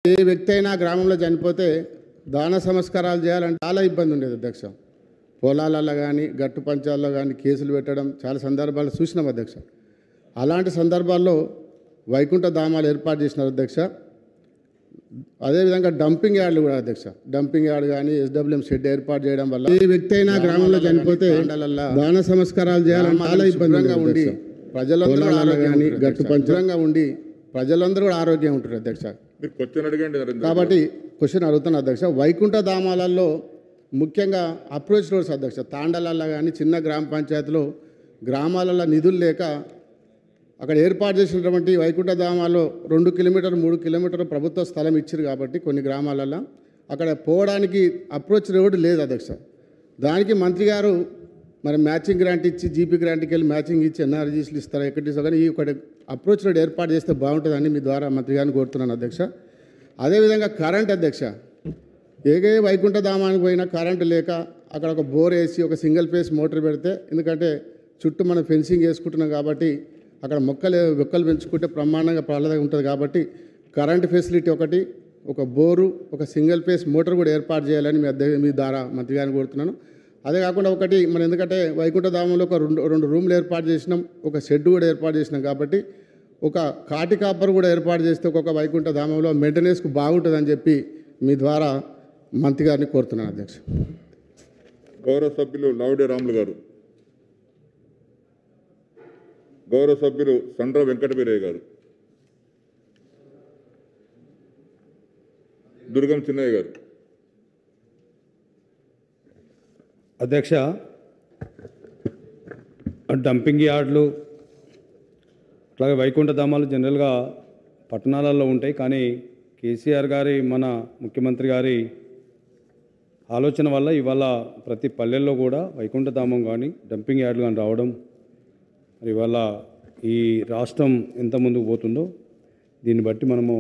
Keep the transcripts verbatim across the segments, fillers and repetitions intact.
ఏ వ్యక్తి అయినా గ్రామంలో చనిపోతే దాన సంస్కారాలు చేయాలంటే చాలా ఇబ్బంది ఉండేది అధ్యక్ష. పొలాలలో కానీ గట్టు పంచాల్లో కానీ కేసులు పెట్టడం చాలా సందర్భాలు చూసినాం అధ్యక్ష. అలాంటి సందర్భాల్లో వైకుంఠ ధామాలు ఏర్పాటు చేసినారు అధ్యక్ష. అదేవిధంగా డంపింగ్ యార్డులు కూడా అధ్యక్ష. డంపింగ్ యార్డ్ కానీ ఎస్డబ్ల్యూఎం షెడ్ ఏర్పాటు చేయడం వల్ల ఏ వ్యక్తి అయినా గ్రామంలో చనిపోతే దాన సంస్కారాలు చేయాలని చాలా ఇబ్బందిగా ఉండి ప్రజలందరూ కానీ గట్టు పంచంగా ఉండి ప్రజలందరూ కూడా ఆరోగ్యం ఉంటారు అధ్యక్ష. కాబట్టి క్వశ్చన్ అడుగుతున్నా అధ్యక్ష. వైకుంఠ ధామాలలో ముఖ్యంగా అప్రోచ్ రోడ్స్ అధ్యక్ష. తాండలల్లో కానీ చిన్న గ్రామ పంచాయతీలో గ్రామాలలో నిధులు లేక అక్కడ ఏర్పాటు చేసినటువంటి వైకుంఠ ధామాల్లో రెండు కిలోమీటర్ మూడు కిలోమీటర్లు ప్రభుత్వ స్థలం ఇచ్చారు కాబట్టి కొన్ని గ్రామాలలో అక్కడ పోవడానికి అప్రోచ్ రోడ్ లేదు అధ్యక్ష. దానికి మంత్రి గారు మరి మ్యాచింగ్ గ్రాంట్ ఇచ్చి జీపీ గ్రాంట్కి వెళ్ళి మ్యాచింగ్ ఇచ్చి ఎన్ఆర్జీస్లు ఇస్తారా ఎక్కడి కానీ ఈ ఒకటి అప్రోచ్ రోడ్ ఏర్పాటు చేస్తే బాగుంటుందని మీ ద్వారా మంత్రి గారిని కోరుతున్నాను అధ్యక్ష. అదేవిధంగా కరెంట్ అధ్యక్ష. ఏగే వైకుంఠ ధామానికి పోయినా కరెంటు లేక అక్కడ ఒక బోర్ వేసి ఒక సింగిల్ ఫేస్ మోటార్ పెడితే, ఎందుకంటే చుట్టూ మనం ఫెన్సింగ్ వేసుకుంటున్నాం కాబట్టి అక్కడ మొక్కలు మొక్కలు పెంచుకుంటే బ్రహ్మాండంగా ప్రమాదంగా ఉంటుంది కాబట్టి కరెంట్ ఫెసిలిటీ ఒకటి, ఒక బోరు, ఒక సింగిల్ ఫేస్ మోటార్ కూడా ఏర్పాటు చేయాలని మీ అధ్యక్ష మీ ద్వారా మంత్రి గారిని కోరుతున్నాను. అదే కాకుండా ఒకటి మనం ఎందుకంటే వైకుంఠ ధామంలో ఒక రెండు రెండు రూమ్లు ఏర్పాటు చేసినాం, ఒక షెడ్ కూడా ఏర్పాటు చేసినాం కాబట్టి ఒక కాటి కాపర్ కూడా ఏర్పాటు చేస్తే ఒక్కొక్క వైకుంఠ ధామంలో మెయింటెనెన్స్కు బాగుంటుందని చెప్పి మీ ద్వారా మంత్రి గారిని కోరుతున్నాను అధ్యక్ష. గౌరవ సభ్యులు లావుడే రాములు గారు, గౌరవ సభ్యులు సండ్ర వెంకటవీరయ్య గారు, దుర్గం చిన్నయ్య గారు. అధ్యక్ష, డంపింగ్ యార్డులు అట్లాగే వైకుంఠ ధామాలు జనరల్గా పట్టణాలలో ఉంటాయి. కానీ కేసీఆర్ గారి మన ముఖ్యమంత్రి గారి ఆలోచన వల్ల ఇవాళ ప్రతి పల్లెల్లో కూడా వైకుంఠ ధామం కానీ డంపింగ్ యార్డులు కానీ రావడం, మరి ఇవాళ ఈ రాష్ట్రం ఎంత ముందుకు పోతుందో దీన్ని బట్టి మనము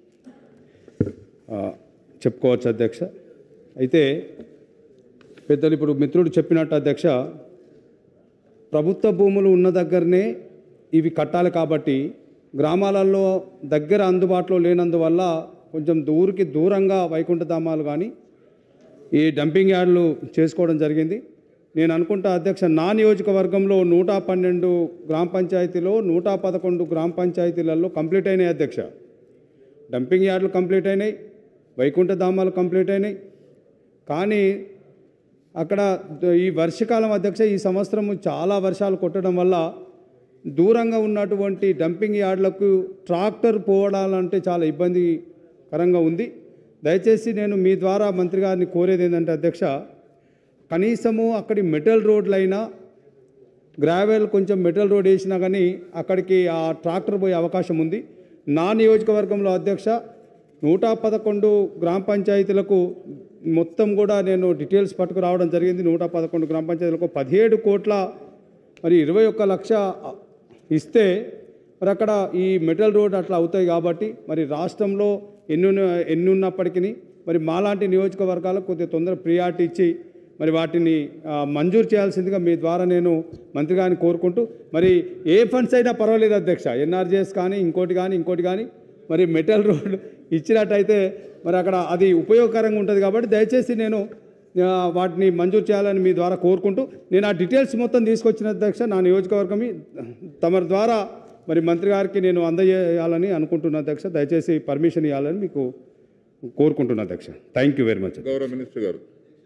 చెప్పుకోవచ్చు అధ్యక్ష. అయితే పెద్దలు ఇప్పుడు మిత్రుడు చెప్పినట్టు అధ్యక్ష, ప్రభుత్వ భూములు ఉన్న దగ్గరనే ఇవి కట్టాలి కాబట్టి గ్రామాలలో దగ్గర అందుబాటులో లేనందువల్ల కొంచెం దూరికి దూరంగా వైకుంఠ ధామాలు కానీ ఈ డంపింగ్ యార్డులు చేసుకోవడం జరిగింది. నేను అనుకుంటా అధ్యక్ష, నా నియోజకవర్గంలో నూట పన్నెండు గ్రామ పంచాయతీలో నూట పదకొండు గ్రామ పంచాయతీలలో కంప్లీట్ అయినాయి అధ్యక్ష. డంపింగ్ యార్డులు కంప్లీట్ అయినాయి, వైకుంఠ ధామాలు కంప్లీట్ అయినాయి. కానీ అక్కడ ఈ వర్షకాలం అధ్యక్ష, ఈ సంవత్సరం చాలా వర్షాలు కొట్టడం వల్ల దూరంగా ఉన్నటువంటి డంపింగ్ యార్డులకు ట్రాక్టర్ పోవడాలంటే చాలా ఇబ్బందికరంగా ఉంది. దయచేసి నేను మీ ద్వారా మంత్రి గారిని కోరేది ఏంటంటే అధ్యక్ష, కనీసము అక్కడి మెటల్ రోడ్లైనా గ్రావెల్ కొంచెం మెటల్ రోడ్ వేసినా కానీ అక్కడికి ఆ ట్రాక్టర్ పోయే అవకాశం ఉంది. నా నియోజకవర్గంలో అధ్యక్ష నూట పదకొండు గ్రామ పంచాయతీలకు మొత్తం కూడా నేను డీటెయిల్స్ పట్టుకురావడం జరిగింది. నూట పదకొండు గ్రామ పంచాయతీలకు పదిహేడు కోట్ల మరి ఇరవై ఒక్క లక్ష ఇస్తే మరి అక్కడ ఈ మెటల్ రోడ్ అట్లా అవుతాయి కాబట్టి మరి రాష్ట్రంలో ఎన్ని ఎన్ని ఉన్నప్పటికీ మరి మాలాంటి నియోజకవర్గాలకు కొద్దిగా తొందర ప్రియారిటీ ఇచ్చి మరి వాటిని మంజూరు చేయాల్సిందిగా మీ ద్వారా నేను మంత్రి గారిని కోరుకుంటూ, మరి ఏ ఫండ్స్ అయినా పర్వాలేదు అధ్యక్ష, ఎన్ఆర్జీఎస్ కానీ ఇంకోటి కానీ ఇంకోటి కానీ మరి మెటల్ రోడ్ ఇచ్చినట్టయితే మరి అక్కడ అది ఉపయోగకరంగా ఉంటుంది కాబట్టి దయచేసి నేను వాటిని మంజూరు చేయాలని మీ ద్వారా కోరుకుంటూ, నేను ఆ డీటెయిల్స్ మొత్తం తీసుకొచ్చిన అధ్యక్ష నా నియోజకవర్గం తమ ద్వారా మరి మంత్రి గారికి నేను అందజేయాలని అనుకుంటున్నా అధ్యక్ష. దయచేసి పర్మిషన్ ఇవ్వాలని మీకు కోరుకుంటున్నా అధ్యక్ష. Thank you very much. గౌరవ మినిస్టర్ గారు.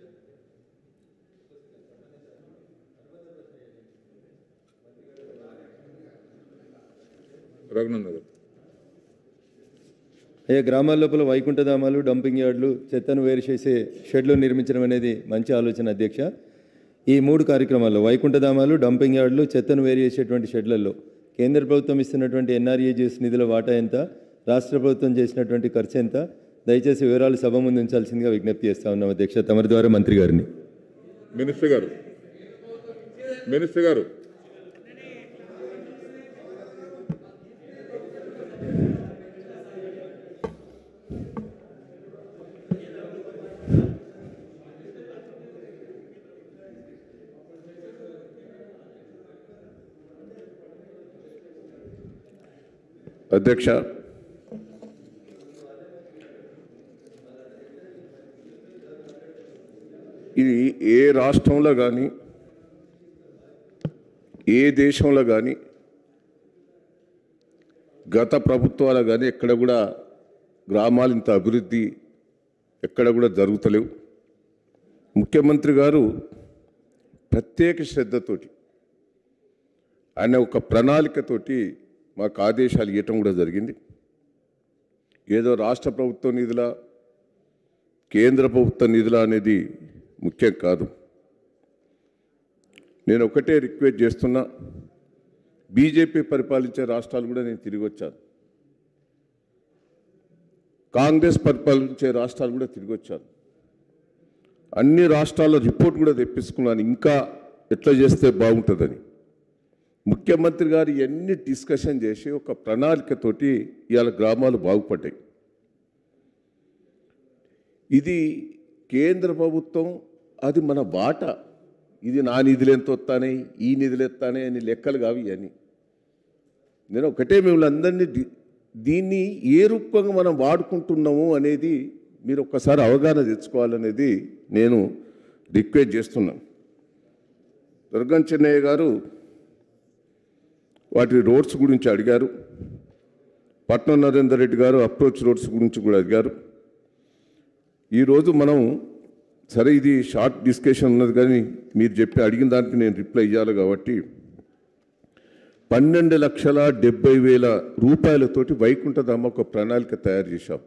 రఘునందన్ గారు. అయ్యా, గ్రామాల లోపల వైకుంఠ ధామాలు డంపింగ్ యార్డులు చెత్తను వేరు చేసే షెడ్లు నిర్మించడం అనేది మంచి ఆలోచన అధ్యక్ష. ఈ మూడు కార్యక్రమాల్లో వైకుంఠ ధామాలు డంపింగ్ యార్డులు చెత్తను వేరు చేసేటువంటి షెడ్లలో కేంద్ర ప్రభుత్వం ఇస్తున్నటువంటి ఎన్ఆర్ఈజీఎస్ నిధుల వాటా ఎంత, రాష్ట్ర ప్రభుత్వం చేసినటువంటి ఖర్చు ఎంత, దయచేసి వివరాలు సభ ముందు ఉంచాల్సిందిగా విజ్ఞప్తి చేస్తా ఉన్నాం అధ్యక్ష తమరి ద్వారా మంత్రి గారిని. మినిస్టర్ గారు మినిస్టర్ గారు అధ్యక్ష, రాష్ట్రంలో కానీ ఏ దేశంలో కానీ గత ప్రభుత్వాలు కానీ ఎక్కడ కూడా గ్రామాలు ఇంత అభివృద్ధి ఎక్కడ కూడా జరుగుతలేవు. ముఖ్యమంత్రి గారు ప్రత్యేక శ్రద్ధతోటి ఆయన ఒక ప్రణాళికతోటి మాకు ఆదేశాలు ఇవ్వటం కూడా జరిగింది. ఏదో రాష్ట్ర ప్రభుత్వ నిధుల కేంద్ర ప్రభుత్వ నిధుల అనేది ముఖ్యం కాదు. నేను ఒకటే రిక్వెస్ట్ చేస్తున్నా, బీజేపీ పరిపాలించే రాష్ట్రాలు కూడా నేను తిరిగి వచ్చాను, కాంగ్రెస్ పరిపాలించే రాష్ట్రాలు కూడా తిరిగి వచ్చాను. అన్ని రాష్ట్రాల రిపోర్ట్ కూడా తెప్పించుకున్నాను, ఇంకా ఎట్లా చేస్తే బాగుంటుందని. ముఖ్యమంత్రి గారు ఇవన్నీ డిస్కషన్ చేసి ఒక ప్రణాళికతోటి ఇవాళ గ్రామాలు బాగుపడ్డాయి. ఇది కేంద్ర ప్రభుత్వం, అది మన బాట. ఇది నా నిధులు ఎంత వస్తానే, ఈ నిధులు ఎత్తానే అని లెక్కలు కావు ఇవన్నీ. నేను ఒకటే మిమ్మల్ని అందరినీ దీన్ని ఏ రూపంగా మనం వాడుకుంటున్నాము అనేది మీరు ఒక్కసారి అవగాహన తెచ్చుకోవాలనేది నేను రిక్వెస్ట్ చేస్తున్నాను. దుర్గం చెన్నయ్య గారు వాటి రోడ్స్ గురించి అడిగారు, పట్నం నరేందర్ రెడ్డి గారు అప్రోచ్ రోడ్స్ గురించి కూడా అడిగారు. ఈరోజు మనం సరే ఇది షార్ట్ డిస్కషన్ ఉన్నది, కానీ మీరు చెప్పి అడిగిన దానికి నేను రిప్లై ఇవ్వాలి కాబట్టి పన్నెండు లక్షల డెబ్బై వేల రూపాయలతోటి వైకుంఠధామ ఒక ప్రణాళిక తయారు చేశాం.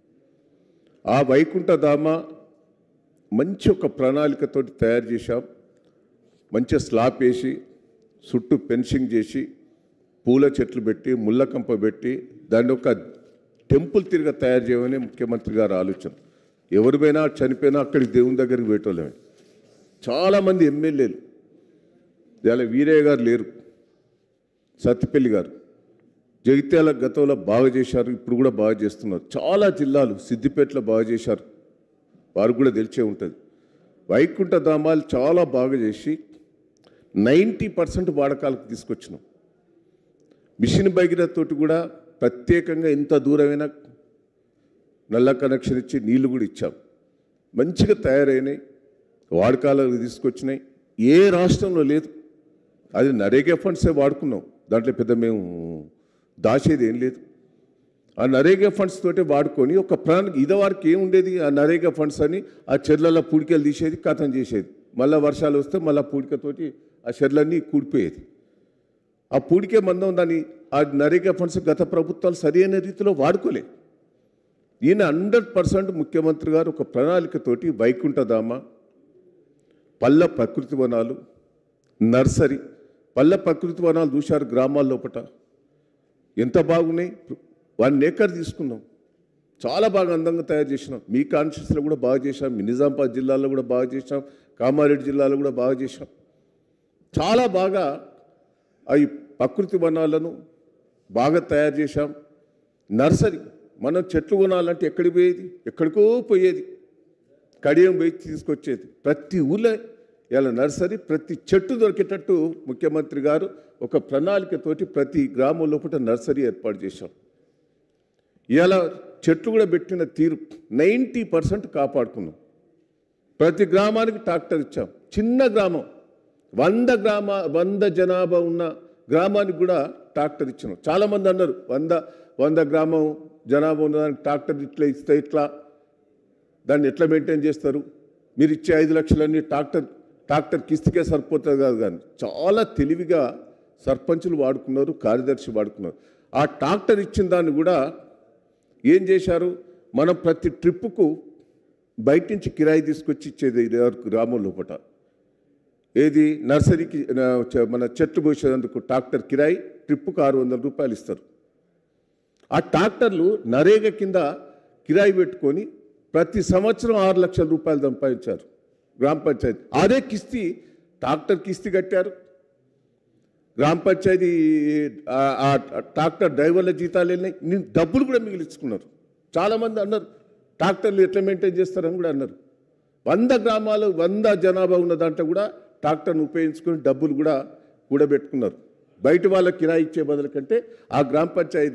ఆ వైకుంఠధామ మంచి ఒక ప్రణాళికతోటి తయారు చేశాం. మంచి స్లాబ్ వేసి చుట్టూ ఫెన్సింగ్ చేసి పూల చెట్లు పెట్టి ముళ్ళకంప పెట్టి దాన్ని ఒక టెంపుల్ తిరిగి తయారు చేయమని ముఖ్యమంత్రి గారు ఆలోచన. ఎవరు పోయినా చనిపోయినా అక్కడికి దేవుని దగ్గరికి పెట్టలేమే. చాలామంది ఎమ్మెల్యేలు, ఇలా వీరయ్య గారు లేరు, సత్తిపల్లి గారు జగిత్యాల గతంలో బాగా చేశారు, ఇప్పుడు కూడా బాగా చేస్తున్నారు. చాలా జిల్లాలు సిద్దిపేటలో బాగా చేశారు, వారు కూడా తెలిసే ఉంటుంది. వైకుంఠ ధామాలు చాలా బాగా చేసి నైంటీ పర్సెంట్ వాడకాలకు తీసుకొచ్చినాం. మిషన్ భగీరథతోటి కూడా ప్రత్యేకంగా ఎంత దూరమైనా నల్ల కనెక్షన్ ఇచ్చి నీళ్లు కూడా ఇచ్చాం. మంచిగా తయారైనాయి, వాడకాలకు తీసుకొచ్చినాయి. ఏ రాష్ట్రంలో లేదు. అది నరేగా ఫండ్సే వాడుకున్నాం, దాంట్లో పెద్ద మేము దాచేది ఏం లేదు. ఆ నరేగా ఫండ్స్ తోటే వాడుకొని ఒక ప్రణాళిక ఇదివరకు ఏముండేది, ఆ నరేగా ఫండ్స్ అని ఆ చెర్లలో పూడికలు తీసేది, కథం చేసేది. మళ్ళీ వర్షాలు వస్తే మళ్ళీ పూడికతోటి ఆ చెర్లన్నీ కూడిపోయేది. ఆ పూడికే మందం దాన్ని ఆ నరేగా ఫండ్స్ గత ప్రభుత్వాలు సరైన రీతిలో వాడుకోలే. ఈయన హండ్రెడ్ పర్సెంట్ ముఖ్యమంత్రి గారు ఒక ప్రణాళికతోటి వైకుంఠధామ, పల్ల ప్రకృతి వనాలు, నర్సరీ. పల్ల ప్రకృతి వనాలు చూశారు గ్రామాల లోపట ఎంత బాగున్నాయి. వన్ ఏకర్ తీసుకున్నాం, చాలా బాగా అందంగా తయారు చేసినాం. మీ కాన్స్టిట్యూన్సీలో కూడా బాగా చేశాం, మీ నిజామాబాద్ జిల్లాలో కూడా బాగా చేశాం, కామారెడ్డి జిల్లాలో కూడా బాగా చేశాం. చాలా బాగా అవి ప్రకృతి వనాలను బాగా తయారు చేశాం. నర్సరీ, మనం చెట్లు కొనాలంటే ఎక్కడికి పోయేది, ఎక్కడికో పోయేది, కడియం పోయి తీసుకొచ్చేది. ప్రతి ఊళ్ళో ఇలా నర్సరీ, ప్రతి చెట్టు దొరికేటట్టు ముఖ్యమంత్రి గారు ఒక ప్రణాళికతోటి ప్రతి గ్రామం లోపల నర్సరీ ఏర్పాటు చేశాం. ఇలా చెట్లు కూడా పెట్టిన తీరు నైంటీ పర్సెంట్ కాపాడుకున్నాం. ప్రతి గ్రామానికి ట్రాక్టర్ ఇచ్చాం. చిన్న గ్రామం, వంద గ్రామ వంద జనాభా ఉన్న గ్రామానికి కూడా ట్రాక్టర్ ఇచ్చినాం. చాలామంది అన్నారు వంద వంద గ్రామం జనాభా ఉన్నదానికి ట్రాక్టర్ ఇట్లా ఇస్తే ఇట్లా దాన్ని ఎట్లా మెయింటైన్ చేస్తారు, మీరు ఇచ్చే ఐదు లక్షలన్నీ ట్రాక్టర్ ట్రాక్టర్ కిస్తుకే సరిపోతుంది కాదు. కానీ చాలా తెలివిగా సర్పంచులు వాడుకున్నారు, కార్యదర్శి వాడుకున్నారు. ఆ ట్రాక్టర్ ఇచ్చిన దాన్ని కూడా ఏం చేశారు, మనం ప్రతి ట్రిప్పుకు బయట నుంచి కిరాయి తీసుకొచ్చి ఇచ్చేది గ్రామం లోపల. ఏది నర్సరీకి మన చెట్లు పోసేందుకు ట్రాక్టర్ కిరాయి ట్రిప్పుకు ఆరు వందల రూపాయలు ఇస్తారు. ఆ ట్రాక్టర్లు నరేగా కింద కిరాయి పెట్టుకొని ప్రతి సంవత్సరం ఆరు లక్షల రూపాయలు సంపాదించారు గ్రామ పంచాయతీ. అదే కిస్తీ ట్రాక్టర్ కిస్తీ కట్టారు. గ్రామ పంచాయతీ ఆ ట్రాక్టర్ డ్రైవర్ల జీతాలు వెళ్ళినాయి, నేను డబ్బులు కూడా మిగిలించుకున్నారు. చాలామంది అన్నారు ట్రాక్టర్లు ఎట్లా మెయింటైన్ చేస్తారని కూడా అన్నారు. వంద గ్రామాలు వంద జనాభా ఉన్న దాంట్లో కూడా ట్రాక్టర్ను ఉపయోగించుకొని డబ్బులు కూడా కూడబెట్టుకున్నారు. బయట వాళ్ళకి కిరాయి ఇచ్చే బదులు కంటే ఆ గ్రామ పంచాయతీ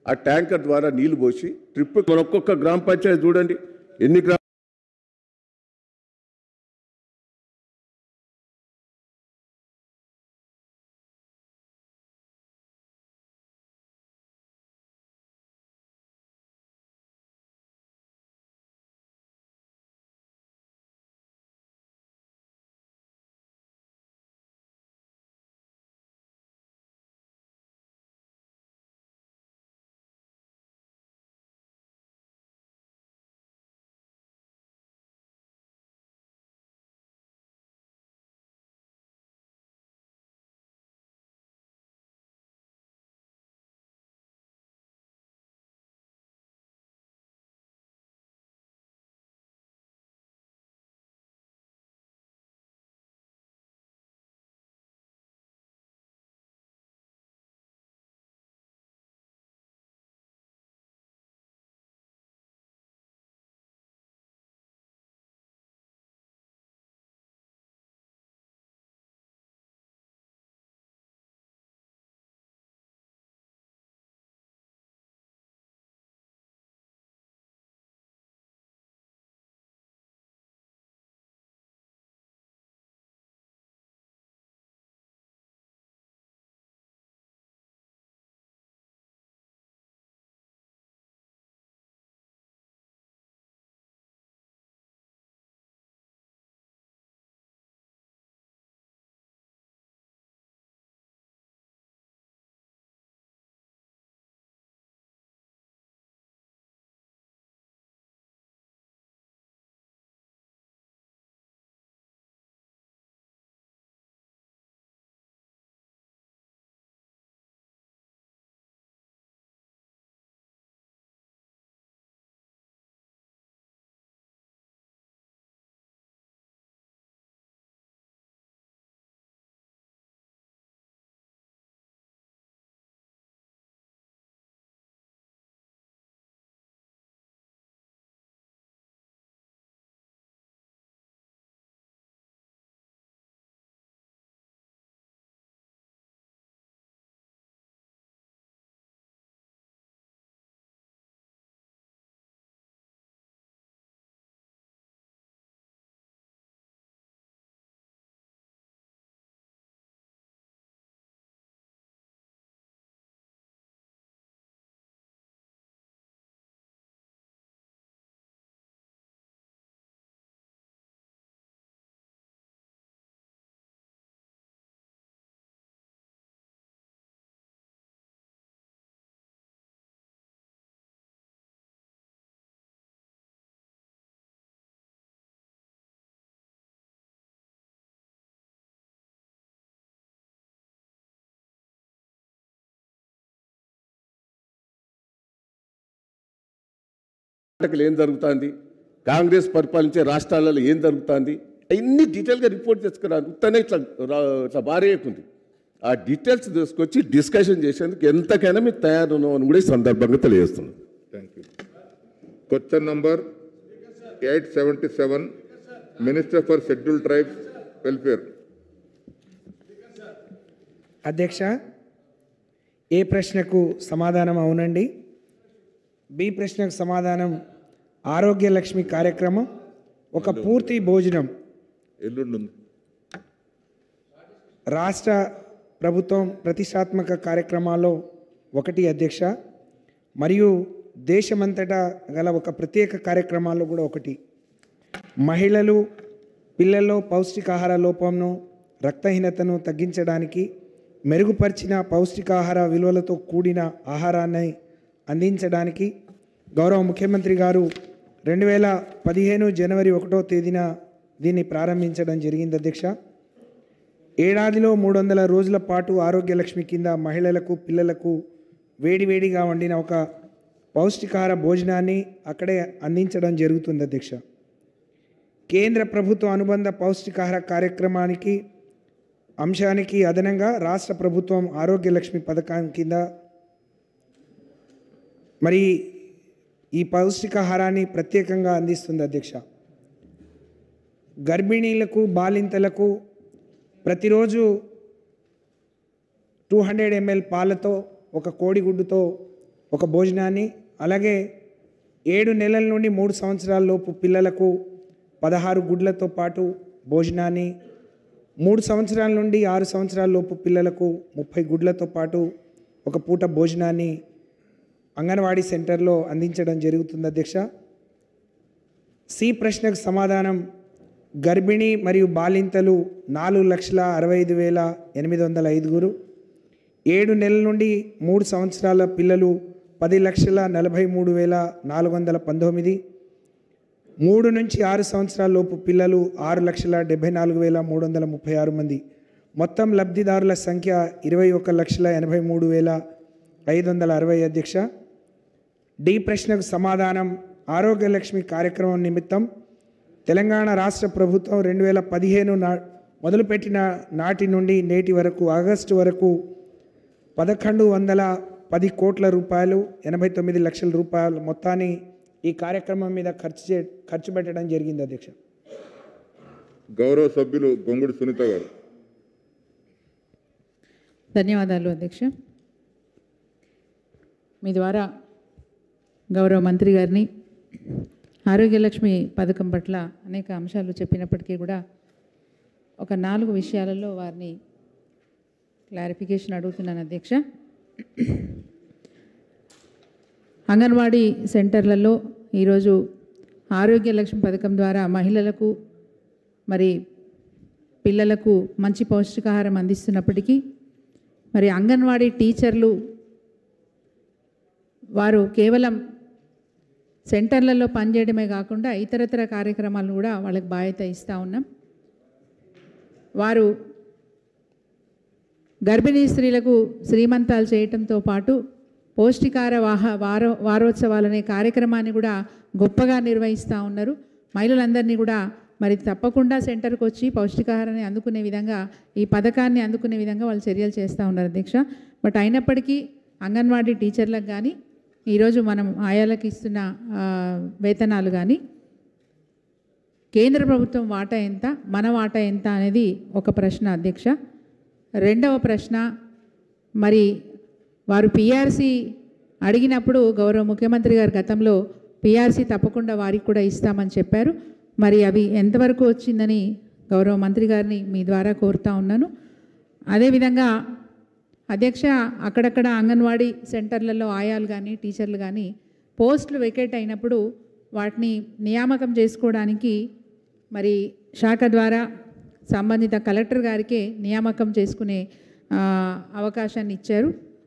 ఆ ట్యాంకర్ ద్వారా నీళ్లు పోసి ట్రిప్ మన ఒక్కొక్క గ్రామ పంచాయతీ చూడండి ఎన్ని గ్రామ ఏం జరుగుతుంది, కాంగ్రెస్ పరిపాలించే రాష్ట్రాలలో ఏం జరుగుతుంది, అన్ని డీటెయిల్గా రిపోర్ట్ తెచ్చుకున్నాను. ఉత్తనే ఇట్లా ఇట్లా భారీకుంది. ఆ డీటెయిల్స్ తీసుకొచ్చి డిస్కషన్ చేసేందుకు ఎంతకైనా మీరు తయారున్నాం అని కూడా ఈ సందర్భంగా తెలియజేస్తున్నాం. Thank you. Question number eight seventy seven minister for schedule tribes welfare. అధ్యక్ష, ఏ ప్రశ్నకు సమాధానం అవునండి, బి ప్రశ్నకు సమాధానం ఆరోగ్య లక్ష్మి కార్యక్రమం ఒక పూర్తి భోజనం ఎల్లుండి రాష్ట్ర ప్రభుత్వం ప్రతిష్టాత్మక కార్యక్రమాల్లో ఒకటి అధ్యక్ష, మరియు దేశమంతటా గల ఒక ప్రత్యేక కార్యక్రమాల్లో కూడా ఒకటి. మహిళలు పిల్లల్లో పౌష్టికాహార లోపంను రక్తహీనతను తగ్గించడానికి మెరుగుపరిచిన పౌష్టికాహార విలువలతో కూడిన ఆహారాన్ని అందించడానికి గౌరవ ముఖ్యమంత్రి గారు రెండు వేల పదిహేను జనవరి ఒకటో తేదీన దీన్ని ప్రారంభించడం జరిగింది అధ్యక్ష. ఏడాదిలో మూడు వందల రోజుల పాటు ఆరోగ్య లక్ష్మి కింద మహిళలకు పిల్లలకు వేడివేడిగా వండిన ఒక పౌష్టికాహార భోజనాన్ని అక్కడే అందించడం జరుగుతుంది అధ్యక్ష. కేంద్ర ప్రభుత్వ అనుబంధ పౌష్టికాహార కార్యక్రమానికి అంశానికి అదనంగా రాష్ట్ర ప్రభుత్వం ఆరోగ్య లక్ష్మి పథకం కింద మరి ఈ పౌష్టికాహారాన్ని ప్రత్యేకంగా అందిస్తుంది అధ్యక్ష. గర్భిణీలకు బాలింతలకు ప్రతిరోజు టూ హండ్రెడ్ ఎంఎల్ పాలతో ఒక కోడిగుడ్డుతో ఒక భోజనాన్ని, అలాగే ఏడు నెలల నుండి మూడు సంవత్సరాల లోపు పిల్లలకు పదహారు గుడ్లతో పాటు భోజనాన్ని, మూడు సంవత్సరాల నుండి ఆరు సంవత్సరాల లోపు పిల్లలకు ముప్పై గుడ్లతో పాటు ఒక పూట భోజనాన్ని అంగన్వాడీ సెంటర్లో అందించడం జరుగుతుంది అధ్యక్ష. సి ప్రశ్నకు సమాధానం, గర్భిణీ మరియు బాలింతలు నాలుగు లక్షల అరవై ఐదు వేల ఎనిమిది వందల ఐదుగురు, ఏడు నెలల నుండి మూడు సంవత్సరాల పిల్లలు పది లక్షల నలభై మూడు వేల నాలుగు వందల పంతొమ్మిది, మూడు నుంచి ఆరు సంవత్సరాల లోపు పిల్లలు ఆరు లక్షల డెబ్బై నాలుగు వేల మూడు వందల ముప్పై ఆరు మంది. మొత్తం లబ్ధిదారుల సంఖ్య ఇరవై ఒక లక్షల ఎనభై మూడు వేల ఐదు వందల అరవై అధ్యక్ష. డి ప్రశ్నకు సమాధానం, ఆరోగ్యలక్ష్మి కార్యక్రమం నిమిత్తం తెలంగాణ రాష్ట్ర ప్రభుత్వం రెండు వేల పదిహేను నా మొదలుపెట్టిన నాటి నుండి నేటి వరకు ఆగస్టు వరకు పదకొండు వందల పది కోట్ల రూపాయలు ఎనభై తొమ్మిది లక్షల రూపాయల మొత్తాన్ని ఈ కార్యక్రమం మీద ఖర్చు చే ఖర్చు పెట్టడం జరిగింది అధ్యక్ష. గౌరవ సభ్యులు గొంగుడి సునీత గారు. ధన్యవాదాలు అధ్యక్ష. మీ ద్వారా గౌరవ మంత్రి గారిని ఆరోగ్యలక్ష్మి పథకం పట్ల అనేక అంశాలు చెప్పినప్పటికీ కూడా ఒక నాలుగు విషయాలలో వారిని క్లారిఫికేషన్ అడుగుతున్నాను అధ్యక్ష. అంగన్వాడీ సెంటర్లలో ఈరోజు ఆరోగ్యలక్ష్మి పథకం ద్వారా మహిళలకు మరి పిల్లలకు మంచి పౌష్టికాహారం అందిస్తున్నప్పటికీ మరి అంగన్వాడీ టీచర్లు వారు కేవలం సెంటర్లలో పనిచేయడమే కాకుండా ఇతరతర కార్యక్రమాలను కూడా వాళ్ళకి బాధ్యత ఇస్తూ ఉన్నాం. వారు గర్భిణీ స్త్రీలకు శ్రీమంతాలు చేయటంతో పాటు పౌష్టికార వాహ వారో వారోత్సవాలనే కార్యక్రమాన్ని కూడా గొప్పగా నిర్వహిస్తూ ఉన్నారు. మహిళలందరినీ కూడా మరి తప్పకుండా సెంటర్కి వచ్చి పౌష్టికాహారాన్ని అందుకునే విధంగా ఈ పథకాన్ని అందుకునే విధంగా వాళ్ళు చర్యలు చేస్తూ ఉన్నారు అధ్యక్ష. బట్ అయినప్పటికీ అంగన్వాడీ టీచర్లకు కానీ ఈరోజు మనం ఆయాలకు ఇస్తున్న వేతనాలు కానీ కేంద్ర ప్రభుత్వం వాటా ఎంత, మన వాటా ఎంత అనేది ఒక ప్రశ్న అధ్యక్ష. రెండవ ప్రశ్న, మరి వారు పిఆర్సీ అడిగినప్పుడు గౌరవ ముఖ్యమంత్రి గారు గతంలో పిఆర్సీ తప్పకుండా వారికి కూడా ఇస్తామని చెప్పారు. మరి అవి ఎంతవరకు వచ్చిందని గౌరవ మంత్రి గారిని మీ ద్వారా కోరుతా ఉన్నాను. అదేవిధంగా అధ్యక్ష, అక్కడక్కడ అంగన్వాడీ సెంటర్లలో ఆయాలు కానీ టీచర్లు కానీ పోస్టులు వెకేట్ అయినప్పుడు వాటిని నియామకం చేసుకోవడానికి మరి శాఖ ద్వారా సంబంధిత కలెక్టర్ గారికి నియామకం చేసుకునే అవకాశాన్ని ఇచ్చారు,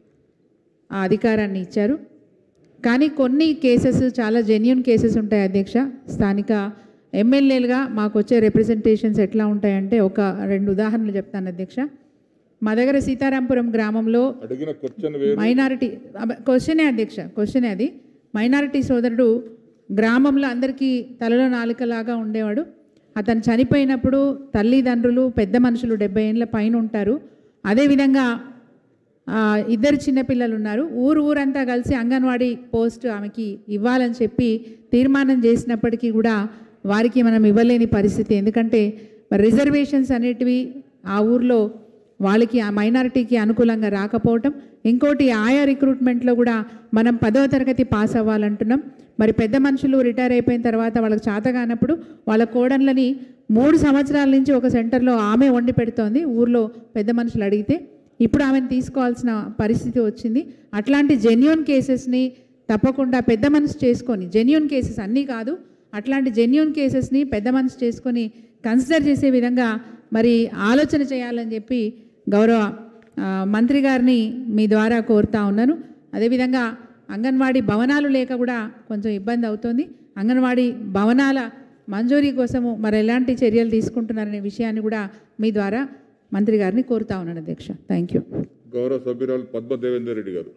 ఆ అధికారాన్ని ఇచ్చారు. కానీ కొన్ని కేసెస్ చాలా జెన్యూన్ కేసెస్ ఉంటాయి అధ్యక్ష. స్థానిక ఎమ్మెల్యేలుగా మాకు వచ్చే రిప్రజెంటేషన్స్ ఎట్లా ఉంటాయంటే ఒక రెండు ఉదాహరణలు చెప్తాను అధ్యక్ష. మా దగ్గర సీతారాంపురం గ్రామంలో మైనారిటీ క్వశ్చనే అధ్యక్ష క్వశ్చనే అది మైనారిటీ సోదరుడు గ్రామంలో అందరికీ తలలో నాలుకలాగా ఉండేవాడు. అతను చనిపోయినప్పుడు తల్లిదండ్రులు పెద్ద మనుషులు డెబ్బై ఏళ్ళ పైన ఉంటారు. అదేవిధంగా ఇద్దరు చిన్నపిల్లలు ఉన్నారు. ఊరు ఊరంతా కలిసి అంగన్వాడీ పోస్ట్ ఆమెకి ఇవ్వాలని చెప్పి తీర్మానం చేసినప్పటికీ కూడా వారికి మనం ఇవ్వలేని పరిస్థితి. ఎందుకంటే రిజర్వేషన్స్ అనేటివి ఆ ఊర్లో వాళ్ళకి ఆ మైనారిటీకి అనుకూలంగా రాకపోవటం. ఇంకోటి ఆయా రిక్రూట్మెంట్లో కూడా మనం పదవ తరగతి పాస్ అవ్వాలంటున్నాం. మరి పెద్ద మనుషులు రిటైర్ అయిపోయిన తర్వాత వాళ్ళకి చేత కానప్పుడు వాళ్ళ కోడన్లని మూడు సంవత్సరాల నుంచి ఒక సెంటర్లో ఆమె వండి పెడుతోంది ఊర్లో పెద్ద మనుషులు అడిగితే. ఇప్పుడు ఆమెను తీసుకోవాల్సిన పరిస్థితి వచ్చింది. అట్లాంటి జెన్యూన్ కేసెస్ని తప్పకుండా పెద్ద మనసు చేసుకొని, జెన్యూన్ కేసెస్ అన్నీ కాదు, అట్లాంటి జెన్యూన్ కేసెస్ని పెద్ద మనసు చేసుకొని కన్సిడర్ చేసే విధంగా మరి ఆలోచన చేయాలని చెప్పి గౌరవ మంత్రి గారిని మీ ద్వారా కోరుతా ఉన్నాను. అదేవిధంగా అంగన్వాడీ భవనాలు లేక కూడా కొంచెం ఇబ్బంది అవుతుంది. అంగన్వాడీ భవనాల మంజూరీ కోసము మరి ఎలాంటి చర్యలు తీసుకుంటున్నారనే విషయాన్ని కూడా మీ ద్వారా మంత్రి గారిని కోరుతా ఉన్నాను అధ్యక్ష. Thank you. గౌరవ సభ్యురాలు పద్మ దేవేందర్ రెడ్డి గారు.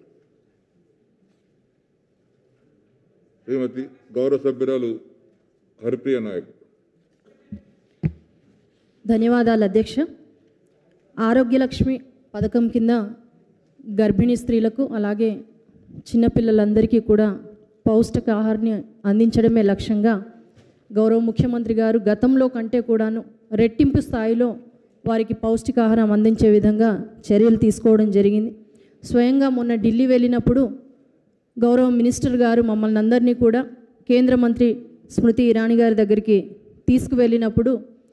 శ్రీమతి గౌరవ సభ్యురాలు హరిప్రియ నాయక్. ధన్యవాదాలు అధ్యక్ష. ఆరోగ్యలక్ష్మి పథకం కింద గర్భిణీ స్త్రీలకు అలాగే చిన్నపిల్లలందరికీ కూడా పౌష్టికాహారాన్ని అందించడమే లక్ష్యంగా గౌరవ ముఖ్యమంత్రి గారు గతంలో కంటే కూడాను రెట్టింపు స్థాయిలో వారికి పౌష్టికాహారం అందించే విధంగా చర్యలు తీసుకోవడం జరిగింది. స్వయంగా మొన్న ఢిల్లీ వెళ్ళినప్పుడు గౌరవ మినిస్టర్ గారు మమ్మల్ని అందరినీ కూడా కేంద్ర మంత్రి స్మృతి ఇరానీ గారి దగ్గరికి తీసుకువెళ్ళినప్పుడు